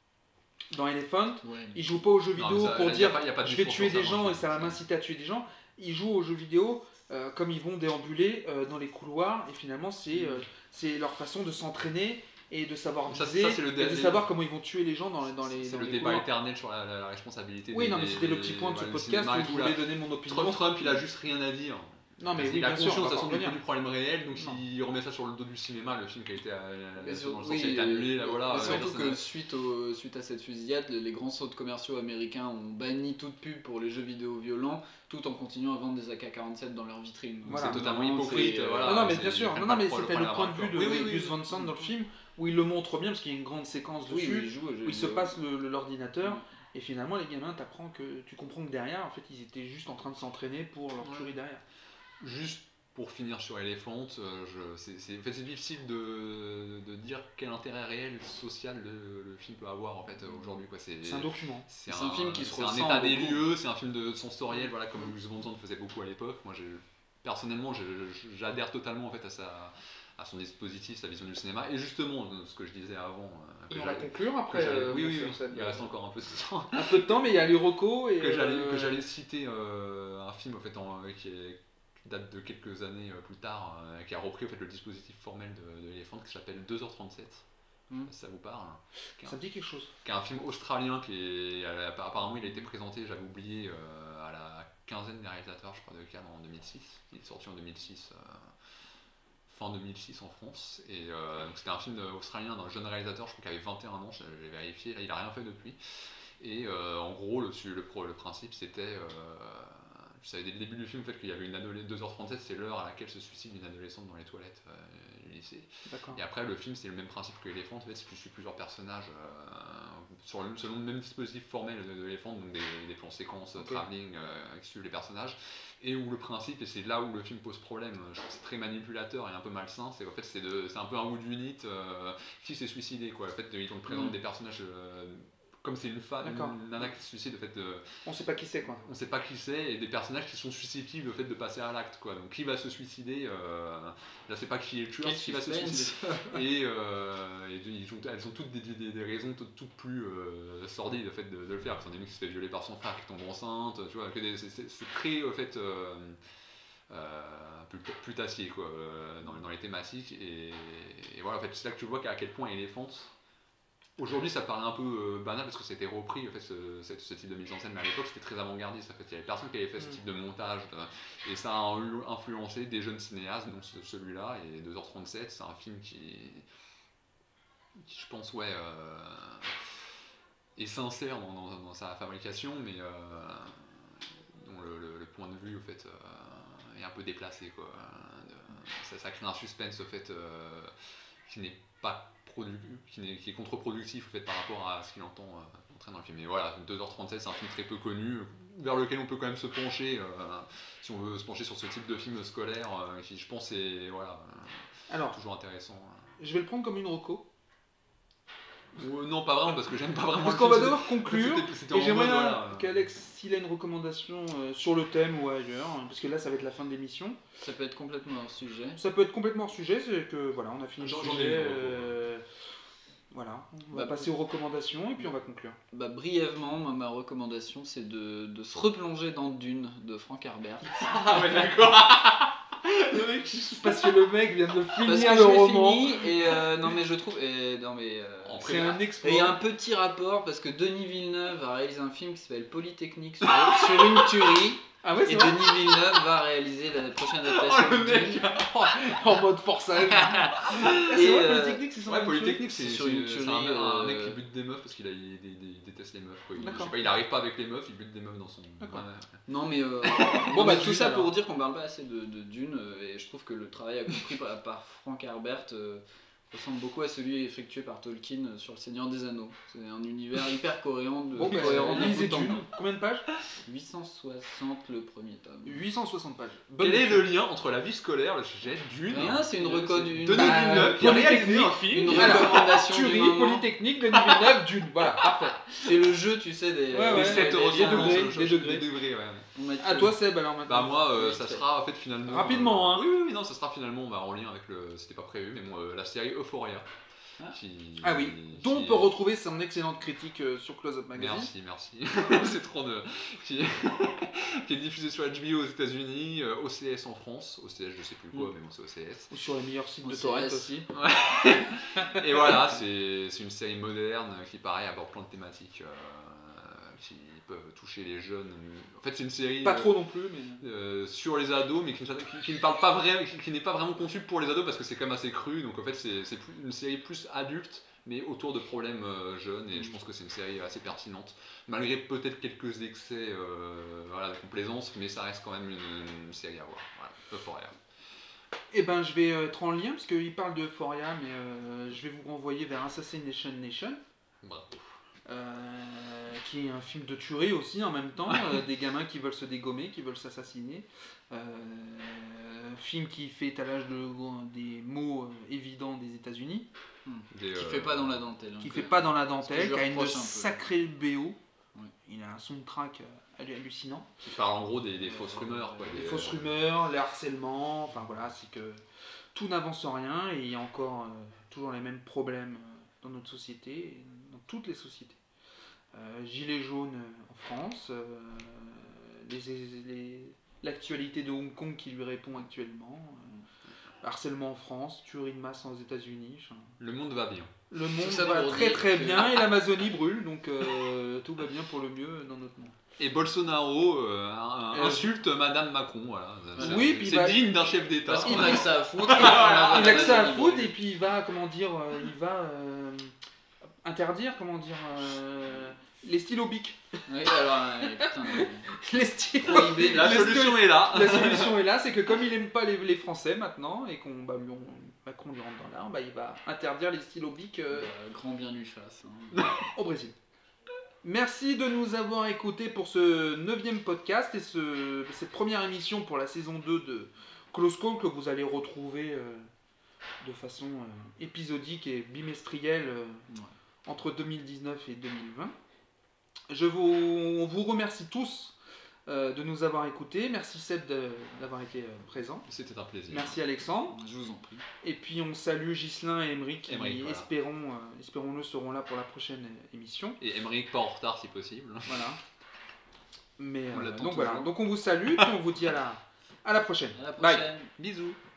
Dans Elephant, Ouais. ils jouent pas aux jeux Non, vidéo mais ça, pour y a dire pas- y a pas de je vais discours tuer sur des ça, gens moi, et je ça va pense. m'inciter à tuer des gens. Ils jouent aux jeux vidéo euh, comme ils vont déambuler euh, dans les couloirs, et finalement c'est, euh, c'est leur façon de s'entraîner et de savoir Ça, viser ça, c'est le et de dernier- savoir comment ils vont tuer les gens dans, les- dans les, C'est dans le les débat couloirs. éternel sur la, la- la responsabilité. Oui, des, non, mais c'était le des- petit point de ce voilà, du podcast cinéma et où je tout, là. voulais donner mon opinion. Trump, Trump, il a juste rien à dire. Non, mais Parce oui, qu'il a bien sûr, conscience on de va toute façon pas du, revenir. du problème réel, donc Non. il remet ça sur le dos du cinéma, le film qui a été, euh, Mais dans sur- le sens, oui, il a été annulé, là, euh, voilà. mais euh, surtout ça, que ça- suite, au, suite à cette fusillade, les, les grands centres commerciaux américains ont banni toute pub pour les jeux vidéo violents, tout en continuant à vendre des A K quarante-sept dans leurs vitrines. Donc Voilà. c'est totalement vraiment, hypocrite, c'est, euh, voilà. Non, non, mais c'est- bien ils sûr, prennent non, pas non, mais le c'était problème le à point de bras, vue de quoi. Oui, oui, Gus oui. Van Sant dans le film, où il le montre bien, parce qu'il y a une grande séquence Oui, dessus, oui, ils jouent aux jeux où il se vidéo. passe le- le- l'ordinateur, Mm. et finalement les gamins t'apprennent que tu comprends que derrière, en fait, ils étaient juste en train de s'entraîner pour leur Ouais. tuerie derrière. Juste pour finir sur Elephant, euh, je, c'est, c'est, en fait, c'est difficile de, de dire quel intérêt réel, social le, le film peut avoir en fait, euh, aujourd'hui. Quoi. C'est, C'est un document. c'est C'est un film qui se c'est un ressent état des beaucoup. lieux, c'est un film de sensoriel, voilà, comme Gus Van Sant faisait beaucoup à l'époque. Moi, j'ai, personnellement, je- je- j'adhère totalement en fait, à, sa, à son dispositif, sa vision du cinéma. Et justement, ce que je disais avant, euh, que Et on va j'allais- conclure que après. j'allais- euh, oui, oui, sur oui, cette- il reste encore un peu de temps. un peu de temps, mais il y a l'Uroco et. que j'allais euh, que j'allais citer euh, un film en fait en, euh, qui, est, qui date de quelques années euh, plus tard, euh, qui a repris en fait le dispositif formel de, de Elephant, qui s'appelle deux heures trente-sept. Mm. Si ça vous parle. Qui est, Ça un, me dit quelque chose. qui est un film australien qui est euh, apparemment il a été présenté, j'avais oublié, euh, à la quinzaine des réalisateurs, je crois, de Cannes en deux mille six. Il est sorti en deux mille six. Euh, fin deux mille six en France, et euh, donc c'était un film australien d'un jeune réalisateur, je crois qu'il avait vingt et un ans, j'ai vérifié, là il a rien fait depuis, et euh, en gros le, le, le principe c'était, euh, je savais dès le début du film en fait, qu'il y avait une adolescente, deux heures trente-sept, c'est l'heure à laquelle se suicide une adolescente dans les toilettes euh, du lycée, D'accord. et après le film c'est le même principe que Elephant, en fait c'est plus plusieurs personnages euh, sur le, selon le même dispositif formel de, de Elephant, donc des, des plans séquences, Okay. travelling euh, qui suivent les personnages, et où le principe, et c'est là où le film pose problème, je trouve que c'est très manipulateur et un peu malsain, c'est en fait c'est, de, c'est un peu un wood unit euh, qui s'est suicidé quoi. En fait ils ont présenté Mm. des personnages euh, comme c'est une femme, D'accord. une nana qui se suicide, en fait, euh, On sait pas qui c'est, quoi. on sait pas qui c'est, et des personnages qui sont susceptibles au fait de passer à l'acte quoi. Donc qui va se suicider, euh, là c'est pas qui est le tueur, Quel c'est qui va se suspense. suicider. Et, euh, et ils ont, elles ont toutes des, des, des raisons toutes, toutes plus euh, sordides au fait de, de le faire. Parce qu'on a qui se fait violer par son frère qui tombe enceinte, tu vois, que des, c'est, c'est, c'est très au fait euh, euh, plus, plus tassier quoi, euh, dans, dans les thématiques. Et, et voilà, en fait, c'est là que tu vois qu'à quel point Elephant. Aujourd'hui, ça paraît un peu euh, banal parce que c'était repris en fait, ce, ce, ce type de mise en scène, mais à l'époque c'était très avant-gardiste. En fait, il y avait personne qui avait fait ce Mm. type de montage, de- et ça a eu- influencé des jeunes cinéastes, donc ce- celui-là. Et deux heures trente-sept, c'est un film qui, qui je pense, ouais, euh, est sincère dans, dans- dans sa fabrication, mais euh, dont le, le- le point de vue, au fait, euh, est un peu déplacé, quoi. De- ça, ça crée un suspense, au fait, euh, qui n'est pas produ- qui, n'est- qui est contre-productif, au fait, par rapport à ce qu'il entend euh, montrer dans le film. Mais voilà, deux heures trente-sept, c'est un film très peu connu, vers lequel on peut quand même se pencher, euh, si on veut se pencher sur ce type de film scolaire, euh, qui, je pense, est voilà, euh, Alors, toujours intéressant. je vais le prendre comme une reco. Ou, euh, non, pas vraiment, parce que j'aime pas vraiment Parce le qu'on va film. devoir conclure. C'était- c'était Et en j'aimerais mode, bien voilà. qu'Alex, s'il a une recommandation euh, sur le thème ou ailleurs, hein, parce que là ça va être la fin de l'émission. Ça peut être complètement hors sujet. Ça peut être complètement hors sujet, c'est que voilà, on a fini J'en- le j'en ai sujet. une reco. euh, Voilà, on va Bah, passer aux recommandations et puis on va conclure. Bah, brièvement, moi, ma recommandation c'est de, de se replonger dans Dune de Frank Herbert. Ah ouais, d'accord. Le mec qui Parce que le mec vient de Parce finir que le je l'ai roman. fini et euh, non mais je trouve et, non mais euh, En C'est un et exploit. il y a un petit rapport parce que Denis Villeneuve a réalisé un film qui s'appelle Polytechnique sur, sur une tuerie Ah ouais, c'est et vrai. Denis Villeneuve va réaliser la prochaine adaptation Oh, le de mec. Dune. En mode forçage. Ah, c'est Et, vrai, euh, Polytechnique, c'est sur Ouais, un Polytechnique, c'est, C'est sur c'est- une c'est tuerie, un, un euh, mec qui bute des meufs parce qu'il a, il, il- il déteste les meufs. Quoi. Il, je D'accord. sais pas, il arrive pas avec les meufs, il bute des meufs dans son. D'accord. Ouais, ouais. Non mais euh, Bon, bon bah, tout Dune, ça alors. pour dire qu'on parle pas assez de, de Dune euh, et je trouve que le travail accompli par, par Frank Herbert euh, ressemble beaucoup à celui effectué par Tolkien sur le Seigneur des Anneaux. C'est un univers hyper cohérent de Bon, bah, cohérent de lisez bout en Dune. bout. Combien de pages huit cent soixante le premier tome. huit cent soixante pages. Bonne Quel est lecture. le lien entre la vie scolaire, le sujet d'une Rien, c'est une reco- une- Denis bah, Villeneuve qui a réalisé Polytechnique, un film. Une Voilà. recommandation du Tuerie, moment. Polytechnique, Denis Villeneuve, Dune. Voilà, parfait. C'est le jeu, tu sais, des, Ouais, ouais, des- Cette des- ressemblance, degrés, je- des je- degrés. des degrés, ouais. on a À tué. toi, Seb, alors maintenant. Bah moi, euh, Oui, ça très- sera en fait finalement... Rapidement, euh, hein. Oui, oui, oui, non, ça sera finalement bah, en lien avec le... C'était pas prévu, mais bon, euh, la série Euphoria. Ah. Qui- Ah oui, qui dont on est- peut retrouver son excellente critique euh, sur Close Up Magazine. Merci, merci. C'est trop de... qui... qui est diffusé sur H B O aux États-Unis, euh, O C S en France. O C S, je sais plus quoi, Mm. mais bon, c'est O C S. Ou sur les meilleurs sites O de C S. torrent aussi. Et voilà, c'est c'est une série moderne qui, pareil, aborde plein de thématiques euh, qui peuvent toucher les jeunes. En fait, c'est une série. Pas euh, trop non plus, mais. euh, sur les ados, mais qui, ne- qui- qui ne parle pas vraiment, qui, qui n'est pas vraiment conçue pour les ados parce que c'est quand même assez cru. Donc en fait, c'est c'est plus- une série plus adulte, mais autour de problèmes euh, jeunes. Et je pense que c'est une série assez pertinente, malgré peut-être quelques excès, euh, voilà, de complaisance, mais ça reste quand même une, une série à voir. Voilà, Euphoria. Eh ben, je vais être en lien, parce qu'il parle de Euphoria, mais euh, je vais vous renvoyer vers Assassination Nation. Bravo. Euh, qui est un film de tuerie aussi en même temps, euh, des gamins qui veulent se dégommer, qui veulent s'assassiner. Euh, film qui fait étalage de, des mots euh, évidents des États-Unis, Des, Qui euh, fait pas dans la dentelle. hein, qui quand fait même. pas dans la Ce que dentelle, je qui a lui une reproche un peu. sacrée B O. Ouais. Il a un soundtrack euh, hallu- hallucinant. Qui parle en gros des, des fausses rumeurs. Quoi, Les des, fausses euh, rumeurs, les harcèlements, enfin voilà, c'est que tout n'avance en rien et il y a encore euh, toujours les mêmes problèmes euh, dans notre société, et dans toutes les sociétés. Euh, Gilets jaunes euh, en France, euh, les- les- l'actualité de Hong Kong qui lui répond actuellement, euh, harcèlement en France, tuerie de masse aux États-Unis. enfin, Le monde va bien. Le monde ça va pour très dire très que- bien et l'Amazonie brûle, donc euh, tout va bien pour le mieux dans notre monde. Et Bolsonaro euh, un- un- Euh, insulte Madame Macron, voilà. C'est- Oui, puis c'est bah- digne d'un chef d'État. Parce qu'il Voilà. n'a que ça à foutre. Il a il que ça à foutre et puis il va, comment dire, euh, il va euh, interdire, comment dire, euh, les stylos bics. Oui, alors, euh, putain, euh, Les stylos. prohibé. La Le solution stylo- est là. La solution est là, c'est que comme il aime pas les, les Français maintenant et qu'on bah, lui, on- Macron lui rentre dans l'arme, bah, il va interdire les stylos bics euh, Bah, grand bien lui fasse. hein. au Brésil. Merci de nous avoir écoutés pour ce neuvième podcast et ce, cette première émission pour la saison deux de Close Call que vous allez retrouver euh, de façon euh, épisodique et bimestrielle euh, Ouais. entre deux mille dix-neuf et deux mille vingt. Je vous, on vous remercie tous euh, de nous avoir écoutés. Merci Seb de- d'avoir été euh, présent. C'était un plaisir. Merci Alexandre. Je vous en prie. Et puis on salue Ghislain et Emeric qui, Aymeric, voilà. espérons, euh, espérons-le, seront là pour la prochaine euh, émission. Et Emmerich pas en retard si possible. Voilà. Mais On euh, l'attend donc voilà. toujours. Donc on vous salue et on vous dit à la, à la prochaine. À la Bye. prochaine. Bisous.